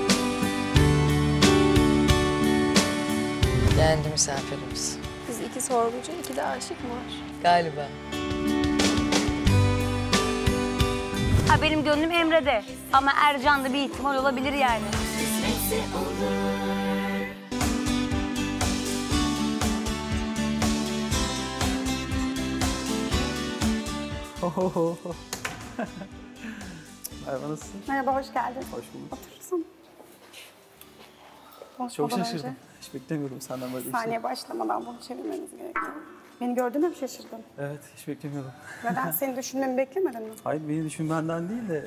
Geldi misafirimiz. Biz iki sorgucu, iki de aşık mı var? Galiba. Ha, benim gönlüm Emre'de ama Ercan'da bir ihtimal olabilir yani. Kısmetse olur. Merhaba, nasılsın? Merhaba, hoş geldin. Hoş bulduk. Oturursun. Çok Konuşmadan şaşırdım. önce Hiç beklemiyordum senden böyle bir şey. Saniye başlamadan bunu çevirmeniz gerekiyor. Beni gördüğünde mi şaşırdın? Evet, hiç beklemiyordum. Neden? Seni düşünmemi beklemedin mi? Hayır, beni düşünmenden değil de...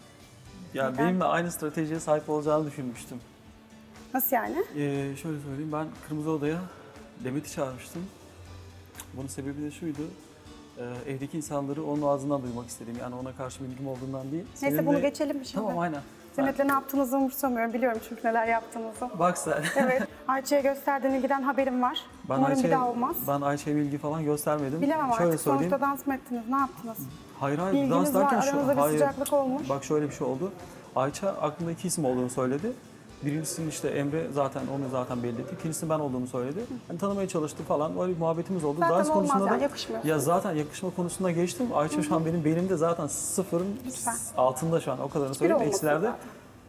Ya Neden? benimle aynı stratejiye sahip olacağını düşünmüştüm. Nasıl yani? Ee, şöyle söyleyeyim, ben Kırmızı Oda'ya Demet'i çağırmıştım. Bunun sebebi de şuydu. Ee, evdeki insanları onun ağzından duymak istedim. Yani ona karşı bilgim olduğundan değil. Neyse Senin bunu de- geçelim mi şimdi? Tamam, aynen. Demet'le ne yaptığınızı umursamıyorum. Biliyorum çünkü neler yaptığınızı. Bak sen. Evet. Ayça'ya gösterdiğin ilgiden haberim var. Ben Umarım bir Ayça'ya, daha olmaz. ben Ayça'ya bilgi falan göstermedim. Bilemem Şöyle artık. söyleyeyim. Sonuçta dans mı ettiniz? Ne yaptınız? Hayır hayır, Bilginiz dans var, derken şu... aranızda bir hayır. sıcaklık olmuş. Bak şöyle bir şey oldu. Ayça aklında iki isim olduğunu söyledi. Birincisinin işte Emre, zaten onu zaten belli etti. İkincisinin ben olduğunu söyledi. Hani tanımaya çalıştı falan. Öyle bir muhabbetimiz oldu. Zaten Dans olmaz konusunda yani, da- yakışmıyor. Ya zaten yakışma konusunda geçtim. Ayça şu an benim beynimde zaten sıfırın Lütfen. altında şu an. O kadarını Biri söyleyeyim. olmasın Eksilerde. zaten.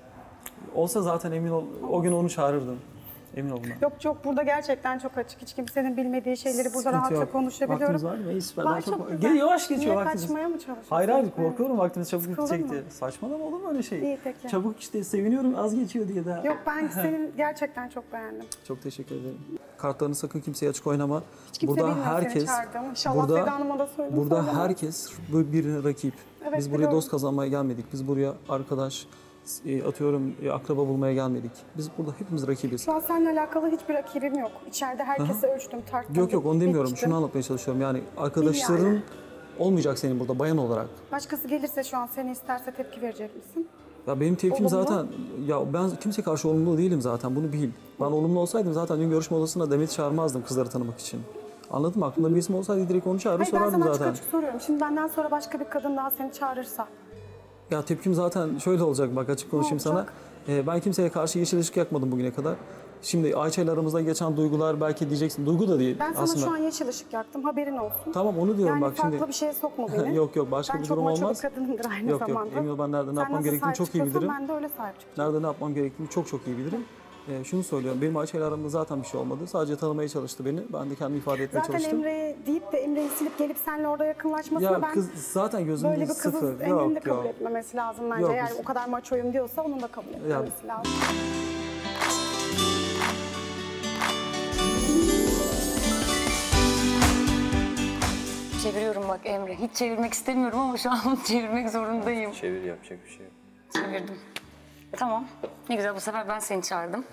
Olsa zaten emin ol, o gün onu çağırırdım. Emin ol buna. Yok yok, burada gerçekten çok açık. Hiç kimsenin bilmediği şeyleri burada Sıkıntı rahatça yok. konuşabiliyorum. Vaktimiz var mı? İyi, süper. Var, Ben çok çok... güzel. Gel, yavaş geçiyor Niye vaktimiz. kaçmaya mı çalışıyorsun? Hayır hayır, Evet. korkuyorum vaktimiz çabuk Sıkıldın gidecek mı? diye. Saçmalama, olur mu öyle şey? İyi, peki. Çabuk işte, seviniyorum az geçiyor diye daha. Yok, ben seni gerçekten çok beğendim. Çok teşekkür ederim. Kartlarını sakın kimseye açık oynama. Hiç kimse burada bilmiyor seni herkes, çağırdığımı. İnşallah Seda Hanım'a da söyledim, burada söyleme. herkes bu bir rakip. Evet, Biz buraya biliyorum. dost kazanmaya gelmedik. Biz buraya arkadaş, e, atıyorum e, akraba bulmaya gelmedik. Biz burada hepimiz rakibiz. Şu an seninle alakalı hiçbir rakibim yok. İçeride herkesi ölçtüm, tarttım. Yok yok, onu demiyorum. geçtim. Şunu anlatmaya çalışıyorum. Yani arkadaşların yani. olmayacak senin burada bayan olarak. Başkası gelirse şu an seni isterse tepki verecek misin? Ya benim tepkim Olumlu. zaten, ya ben kimse karşı olumlu değilim zaten, bunu bil. Ben olumlu olsaydım zaten dün görüşme odasına Demet'i çağırmazdım kızları tanımak için. Anladın mı? Aklımda bir isim olsaydı direkt onu çağırır Hayır, ben sorardım sana açık zaten. açık soruyorum. Şimdi benden sonra başka bir kadın daha seni çağırırsa. Ya tepkim zaten şöyle olacak, bak açık konuşayım sana. olacak? Ee, ben kimseye karşı yeşil ışık yakmadım bugüne kadar. Şimdi Ayça ile aramızda geçen duygular belki diyeceksin, duygu da değil Ben sana aslında. şu an yeşil ışık yaktım, haberin olsun. Tamam, onu diyorum yani bak şimdi. farklı bir şeye sokma beni. Yok yok, başka ben bir çok durum maço olmaz. bir kadınımdır aynı yok, zamanda. Yok emin ol, ben nerede ne Sen yapmam nasıl gerektiğini sahip çok iyi çıkıyorsan bilirim. Ben de öyle sahip çıkacağım. Nerede ne yapmam gerektiğini çok çok iyi bilirim. Ee, şunu söylüyorum, benim Ayça ile aramda zaten bir şey olmadı. Sadece tanımaya çalıştı beni. Ben de kendimi ifade etmeye Zaten çalıştım. Emre'yi deyip de Emre'yi silip gelip seninle orada yakınlaşmasına Ya ben kız zaten gözümde böyle bir kızı sıfır. Emre'nin de Yok kabul yok. etmemesi lazım bence. Yok, Eğer biz- o kadar maçoyum diyorsa onun da kabul etmemesi lazım. Çeviriyorum bak Emre. Hiç çevirmek istemiyorum ama şu an çevirmek zorundayım. Çevir, yapacak bir şey yok. Çevirdim. Tamam. Ne güzel, bu sefer ben seni çağırdım.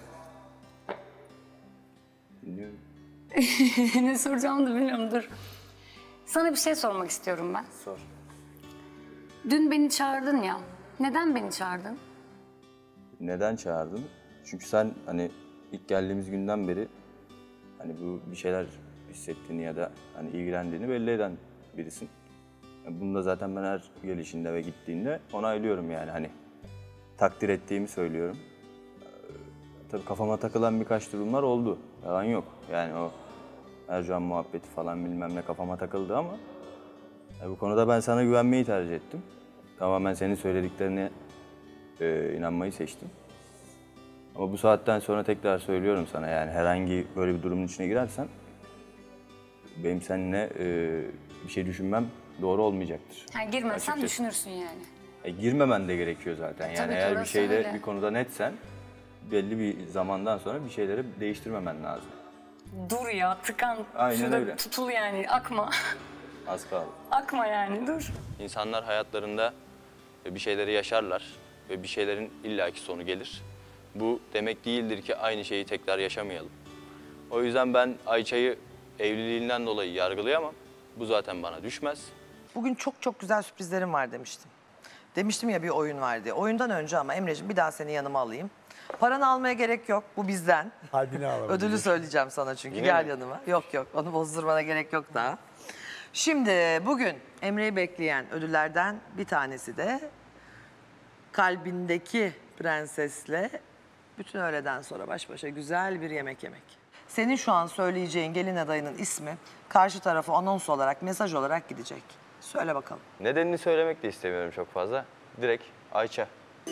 Dinliyorum. Ne soracağımı da bilmiyorum, dur. Sana bir şey sormak istiyorum ben. Sor. Dün beni çağırdın ya. Neden beni çağırdın? Neden çağırdın? Çünkü sen hani ilk geldiğimiz günden beri hani bu bir şeyler hissettiğini ya da hani ilgilendiğini belli eden birisin. Yani bunu da zaten ben her gelişinde ve gittiğinde onaylıyorum yani hani takdir ettiğimi söylüyorum. Ee, tabii kafama takılan birkaç durumlar oldu. Yalan yok. Yani o Ercan muhabbeti falan bilmem ne kafama takıldı ama yani bu konuda ben sana güvenmeyi tercih ettim. Tamamen senin söylediklerine e, inanmayı seçtim. Ama bu saatten sonra tekrar söylüyorum sana yani herhangi böyle bir durumun içine girersen benim seninle e, bir şey düşünmem doğru olmayacaktır. Ha, girmesen Açıkçası. düşünürsün yani. E, girmemen de gerekiyor zaten. Yani Tabii ki, eğer bir orası şeyde öyle. bir konuda netsen belli bir zamandan sonra bir şeyleri değiştirmemen lazım. Dur ya, tıkan. Aynen Şurada öyle. tutul yani, akma. Az kaldı. Akma yani, dur. İnsanlar hayatlarında bir şeyleri yaşarlar ve bir şeylerin illaki sonu gelir. Bu demek değildir ki aynı şeyi tekrar yaşamayalım. O yüzden ben Ayça'yı evliliğinden dolayı yargılayamam. Bu zaten bana düşmez. Bugün çok çok güzel sürprizlerim var demiştim. Demiştim ya bir oyun var diye. Oyundan önce ama Emre'ciğim bir daha seni yanıma alayım. Paranı almaya gerek yok. Bu bizden. Kalbini alabilir. Ödülü söyleyeceğim sana çünkü. Yine Gel mi? yanıma. Yok yok, onu bozdurmana gerek yok daha. Şimdi bugün Emre'yi bekleyen ödüllerden bir tanesi de kalbindeki prensesle bütün öğleden sonra baş başa güzel bir yemek yemek. Senin şu an söyleyeceğin gelin adayının ismi karşı tarafa anons olarak, mesaj olarak gidecek. Söyle bakalım. Nedenini söylemek de istemiyorum çok fazla. direkt Ayça.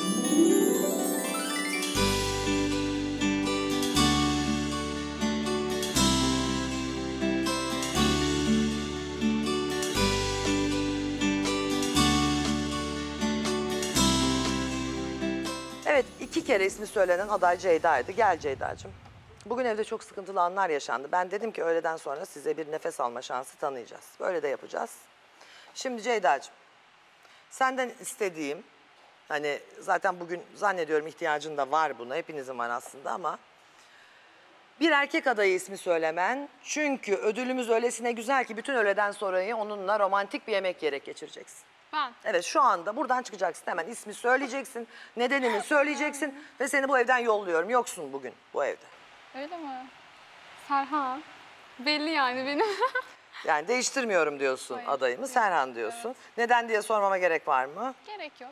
Evet, iki kere ismi söylenen aday Ceyda'ydı. Gel Ceyda'cığım. Bugün evde çok sıkıntılı anlar yaşandı. Ben dedim ki öğleden sonra size bir nefes alma şansı tanıyacağız. Böyle de yapacağız. Şimdi Ceyda'cığım, senden istediğim, hani zaten bugün zannediyorum ihtiyacın da var buna, hepinizin var aslında ama bir erkek adayı ismi söylemen. Çünkü ödülümüz öylesine güzel ki bütün öğleden sonrayı onunla romantik bir yemek yiyerek geçireceksin. Ben. Evet, şu anda buradan çıkacaksın, hemen ismi söyleyeceksin, nedenini söyleyeceksin ve seni bu evden yolluyorum. Yoksun bugün bu evde. Öyle mi? Serhan. Belli yani benim. Yani değiştirmiyorum diyorsun Hayır, adayımı, Serhan diyorsun. Neden diye sormama gerek var mı? Gerek yok.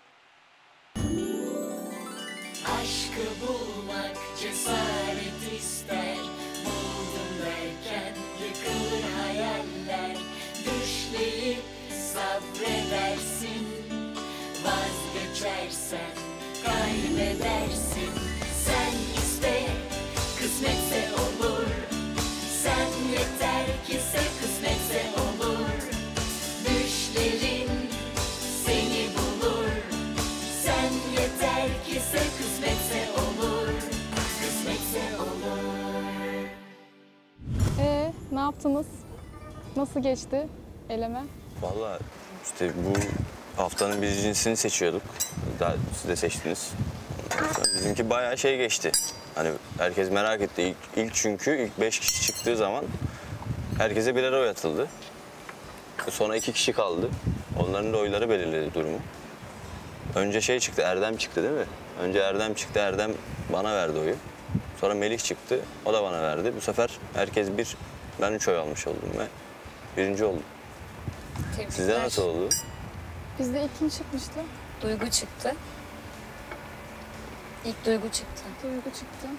Aşkı bulmak cesaret ister. Buldum derken yıkılır hayaller. Düşleyip sabredersin. Vazgeçersen kaybedersin. Sen iste, kısmetse olur. Sen yeter ki sev, kısmetse olur. Düşlerin seni bulur. Sen yeter ki sev, kısmetse olur. Kısmetse olur. Ee, ne yaptınız? Nasıl geçti eleme? Vallahi işte bu haftanın birincisini seçiyorduk. Daha siz de seçtiniz. Bizimki bayağı şey geçti. Hani herkes merak etti. İlk, ilk çünkü ilk beş kişi çıktığı zaman herkese birer oy atıldı. Sonra iki kişi kaldı. Onların da oyları belirledi durumu. Önce şey çıktı, Erdem çıktı değil mi? Önce Erdem çıktı, Erdem bana verdi oyu. Sonra Melih çıktı, o da bana verdi. Bu sefer herkes bir, ben üç oy almış oldum ve birinci oldum. Sizde nasıl oldu? Bizde ikinci çıkmıştı. Duygu çıktı. İlk Duygu çıktı. Duygu çıktı.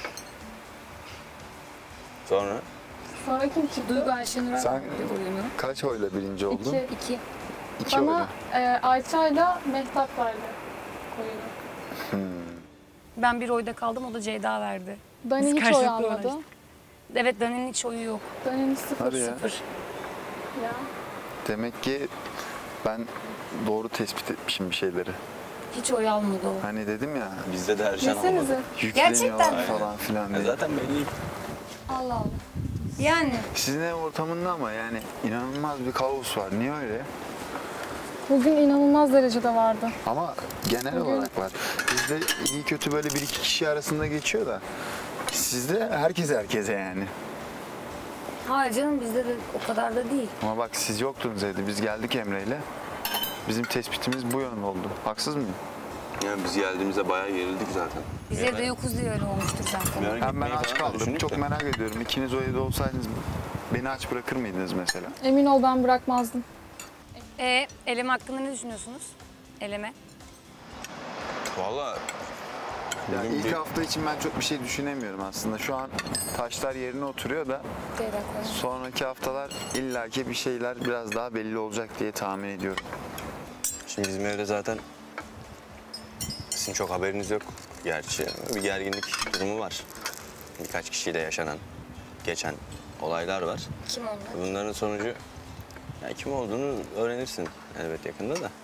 Sonra? Sonra kim çıktı? Duygu Ayşenur'a Sen verdi oyunu. kaç oyla birinci oldun? İki. İki. İki Bana e, Ayça'yla Mehtap verdi oyunu. Hmm. Ben bir oyda kaldım, o da Ceyda verdi. Dani Biz hiç oy karşılıklı almadı. uğraştık. Evet, Dani'nin hiç oyu yok. Dani'nin sıfır. Hadi ya. Sıfır. Ya. Demek ki ben doğru tespit etmişim bir şeyleri. Hiç oy almadı o. Hani dedim ya. Bizde de Erşen Yesenize. almadı. Yükleniyorlar Gerçekten. falan filan E diye. zaten belli. Allah Allah. Yani. Sizin ev ortamında ama yani inanılmaz bir kaos var. Niye öyle? Bugün inanılmaz derecede vardı. Ama genel Bugün- olarak var. Bizde iyi kötü böyle bir iki kişi arasında geçiyor da. Sizde herkes herkese yani. Hayır canım, bizde de o kadar da değil. Ama bak siz yoktunuz evde. Biz geldik Emre'yle. Bizim tespitimiz bu yönde oldu. Haksız mıyım? Yani biz geldiğimizde bayağı gerildik zaten. Biz evde yokuz diye öyle olmuştur zaten. Hem ben aç kaldım. düşündük Çok de. merak ediyorum. İkiniz o evde olsaydınız beni aç bırakır mıydınız mesela? Emin ol ben bırakmazdım. E, eleme hakkında ne düşünüyorsunuz? Eleme. Vallahi Yani ilk hafta için ben çok bir şey düşünemiyorum aslında. Şu an taşlar yerine oturuyor da sonraki haftalar illaki bir şeyler biraz daha belli olacak diye tahmin ediyorum. Şimdi bizim evde zaten sizin çok haberiniz yok gerçi. Bir gerginlik durumu var. Birkaç kişiyle yaşanan, geçen olaylar var. Kim onlar? Bunların sonucu, yani kim olduğunu öğrenirsin elbet yakında da.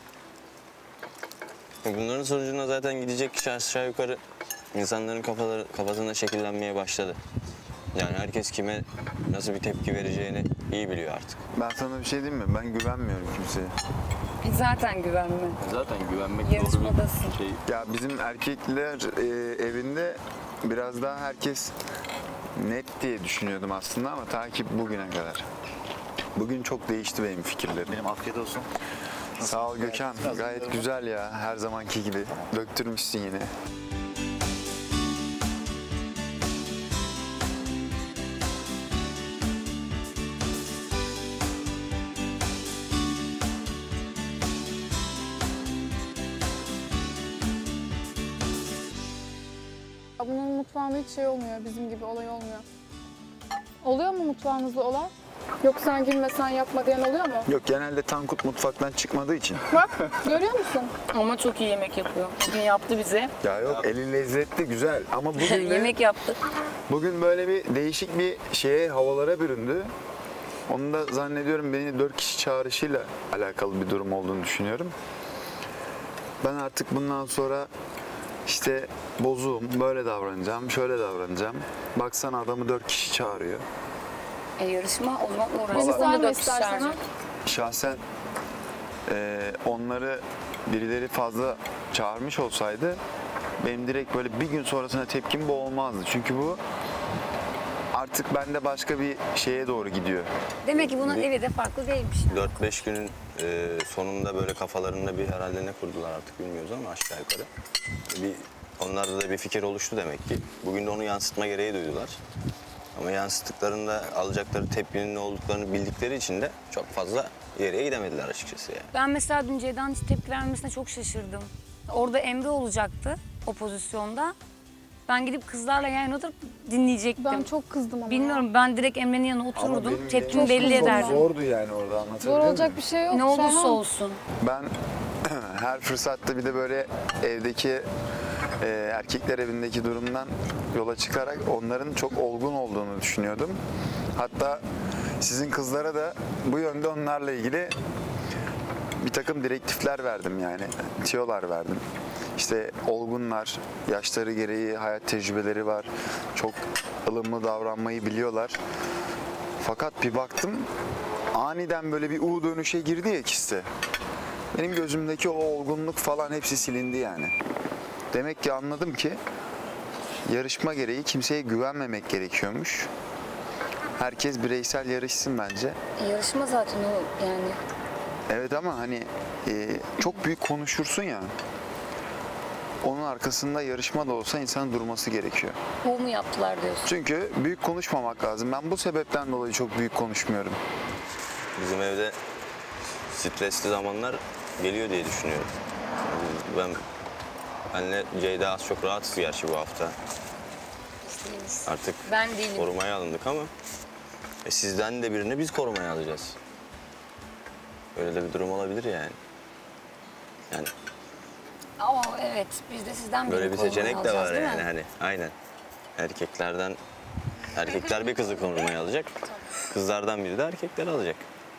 Bunların sonucunda zaten gidecek kişi aşağı yukarı insanların kafaları, kafasında şekillenmeye başladı. Yani herkes kime nasıl bir tepki vereceğini iyi biliyor artık. Ben sana bir şey diyeyim mi? Ben güvenmiyorum kimseye. Zaten güvenme. Zaten güvenmek doğru Yarışmadasın. bir şey. Ya bizim erkekler e, evinde biraz daha herkes net diye düşünüyordum aslında ama ta ki bugüne kadar. Bugün çok değişti benim fikirlerim. Benim afiyet olsun. Sağ ol Gökhan. Gayet güzel ya. Her zamanki gibi. Döktürmüşsün yine. Bunun mutfağında hiç şey olmuyor, bizim gibi olay olmuyor. Oluyor mu mutfağınızda olay? Yok sen girmesen yapma diyen oluyor mu? Yok, genelde Tankut mutfaktan çıkmadığı için. Bak görüyor musun? Ama çok iyi yemek yapıyor. Bugün yaptı bize. Ya yok, eli lezzetli, güzel ama bugün de, Yemek yaptı. bugün böyle bir değişik bir şeye, havalara büründü. Onu da zannediyorum beni dört kişi çağrışıyla alakalı bir durum olduğunu düşünüyorum. Ben artık bundan sonra işte bozuğum, böyle davranacağım, şöyle davranacağım. Baksana adamı dört kişi çağırıyor. E yarışma o zaman Vallahi- uğraşsın. Sen de istersen. ha? Şahsen eee, onları birileri fazla çağırmış olsaydı benim direkt böyle bir gün sonrasına tepkim bu olmazdı. Çünkü bu artık bende başka bir şeye doğru gidiyor. Demek ki bunun evi de farklı değilmiş. dört beş günün e, sonunda böyle kafalarında bir herhalde ne kurdular artık bilmiyoruz ama aşağı yukarı. Bir, onlarda da bir fikir oluştu demek ki. Bugün de onu yansıtma gereği duydular. Ama yansıttıklarında alacakları tepkinin ne olduklarını bildikleri için de çok fazla ileriye gidemediler açıkçası yani. Ben mesela dün Ceyda'nın hiç tepki vermesine çok şaşırdım. Orada Emre olacaktı o pozisyonda. Ben gidip kızlarla yan yana oturup dinleyecektim. Ben çok kızdım ama. Bilmiyorum, ben direkt Emre'nin yanına otururdum. benim Tepkimi çok belli zor- ederdim. Zordu yani orada, anlatabiliyor Zor muyum? olacak bir şey yok. Ne olursa Şahan. olsun. Ben her fırsatta bir de böyle evdeki e, erkekler evindeki durumdan yola çıkarak onların çok olgun olduğunu düşünüyordum. Hatta sizin kızlara da bu yönde onlarla ilgili bir takım direktifler verdim yani. Tiyolar verdim. İşte olgunlar, yaşları gereği hayat tecrübeleri var. Çok ılımlı davranmayı biliyorlar. Fakat bir baktım aniden böyle bir U dönüşe girdi ya ikisi de. Benim gözümdeki o olgunluk falan hepsi silindi yani. Demek ki anladım ki yarışma gereği kimseye güvenmemek gerekiyormuş. Herkes bireysel yarışsın bence. E, yarışma zaten o yani. Evet ama hani e, çok büyük konuşursun ya. Onun arkasında yarışma da olsa insanın durması gerekiyor. Bu mu yaptılar diyorsun? Çünkü büyük konuşmamak lazım. Ben bu sebepten dolayı çok büyük konuşmuyorum. Bizim evde stresli zamanlar geliyor diye düşünüyorum. Ben benle Ceyda az çok rahatız gerçi bu hafta. Değiliz. Artık Ben değilim. korumaya alındık ama e, sizden de birini biz korumaya alacağız. Öyle de bir durum olabilir yani. Yani Ama evet, biz de sizden birini böyle bir korumaya seçenek de alacağız, var değil yani mi? hani aynen. Erkeklerden erkekler bir kızı korumaya alacak. Kızlardan biri de erkekleri alacak.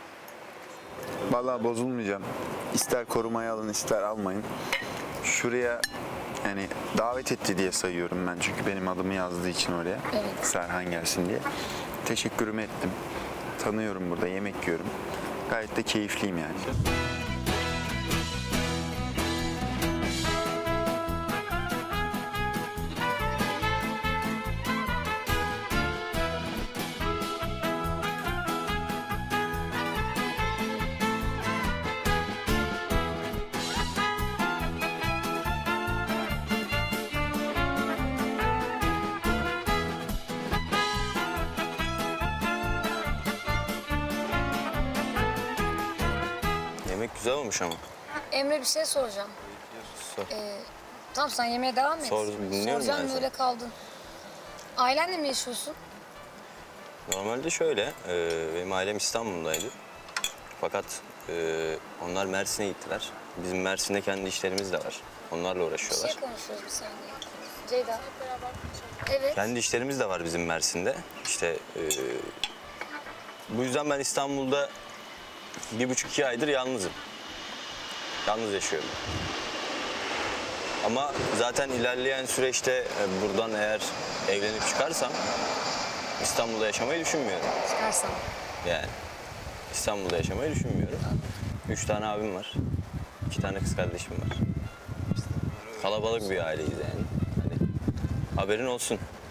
Vallahi bozulmayacağım. İster korumaya alın ister almayın. Şuraya yani davet etti diye sayıyorum ben. Çünkü benim adımı yazdığı için oraya. Evet. Serhan gelsin diye. Teşekkürümü ettim. Tanıyorum burada, yemek yiyorum. Gayet de keyifliyim yani. Yemek güzel olmuş ama. Emre bir şey soracağım. Sor. Ee, tamam sen yemeğe devam et. Sor, dinliyorum Soracağım ben seni. öyle kaldın. Ailenle mi yaşıyorsun? Normalde şöyle, e, benim ailem İstanbul'daydı. Fakat e, onlar Mersin'e gittiler. Bizim Mersin'de kendi işlerimiz de var. Onlarla Bir uğraşıyorlar. şey konuşuyoruz bir saniye. Ceyda. Evet. Kendi işlerimiz de var bizim Mersin'de. İşte e, bu yüzden ben İstanbul'da bir buçuk iki aydır yalnızım. Yalnız yaşıyorum. Ama zaten ilerleyen süreçte e, buradan eğer evlenip çıkarsam İstanbul'da yaşamayı düşünmüyorum. Çıkarsam. Yani İstanbul'da yaşamayı düşünmüyorum. Üç tane abim var. İki tane kız kardeşim var. Kalabalık bir aileyiz yani. Hani haberin olsun.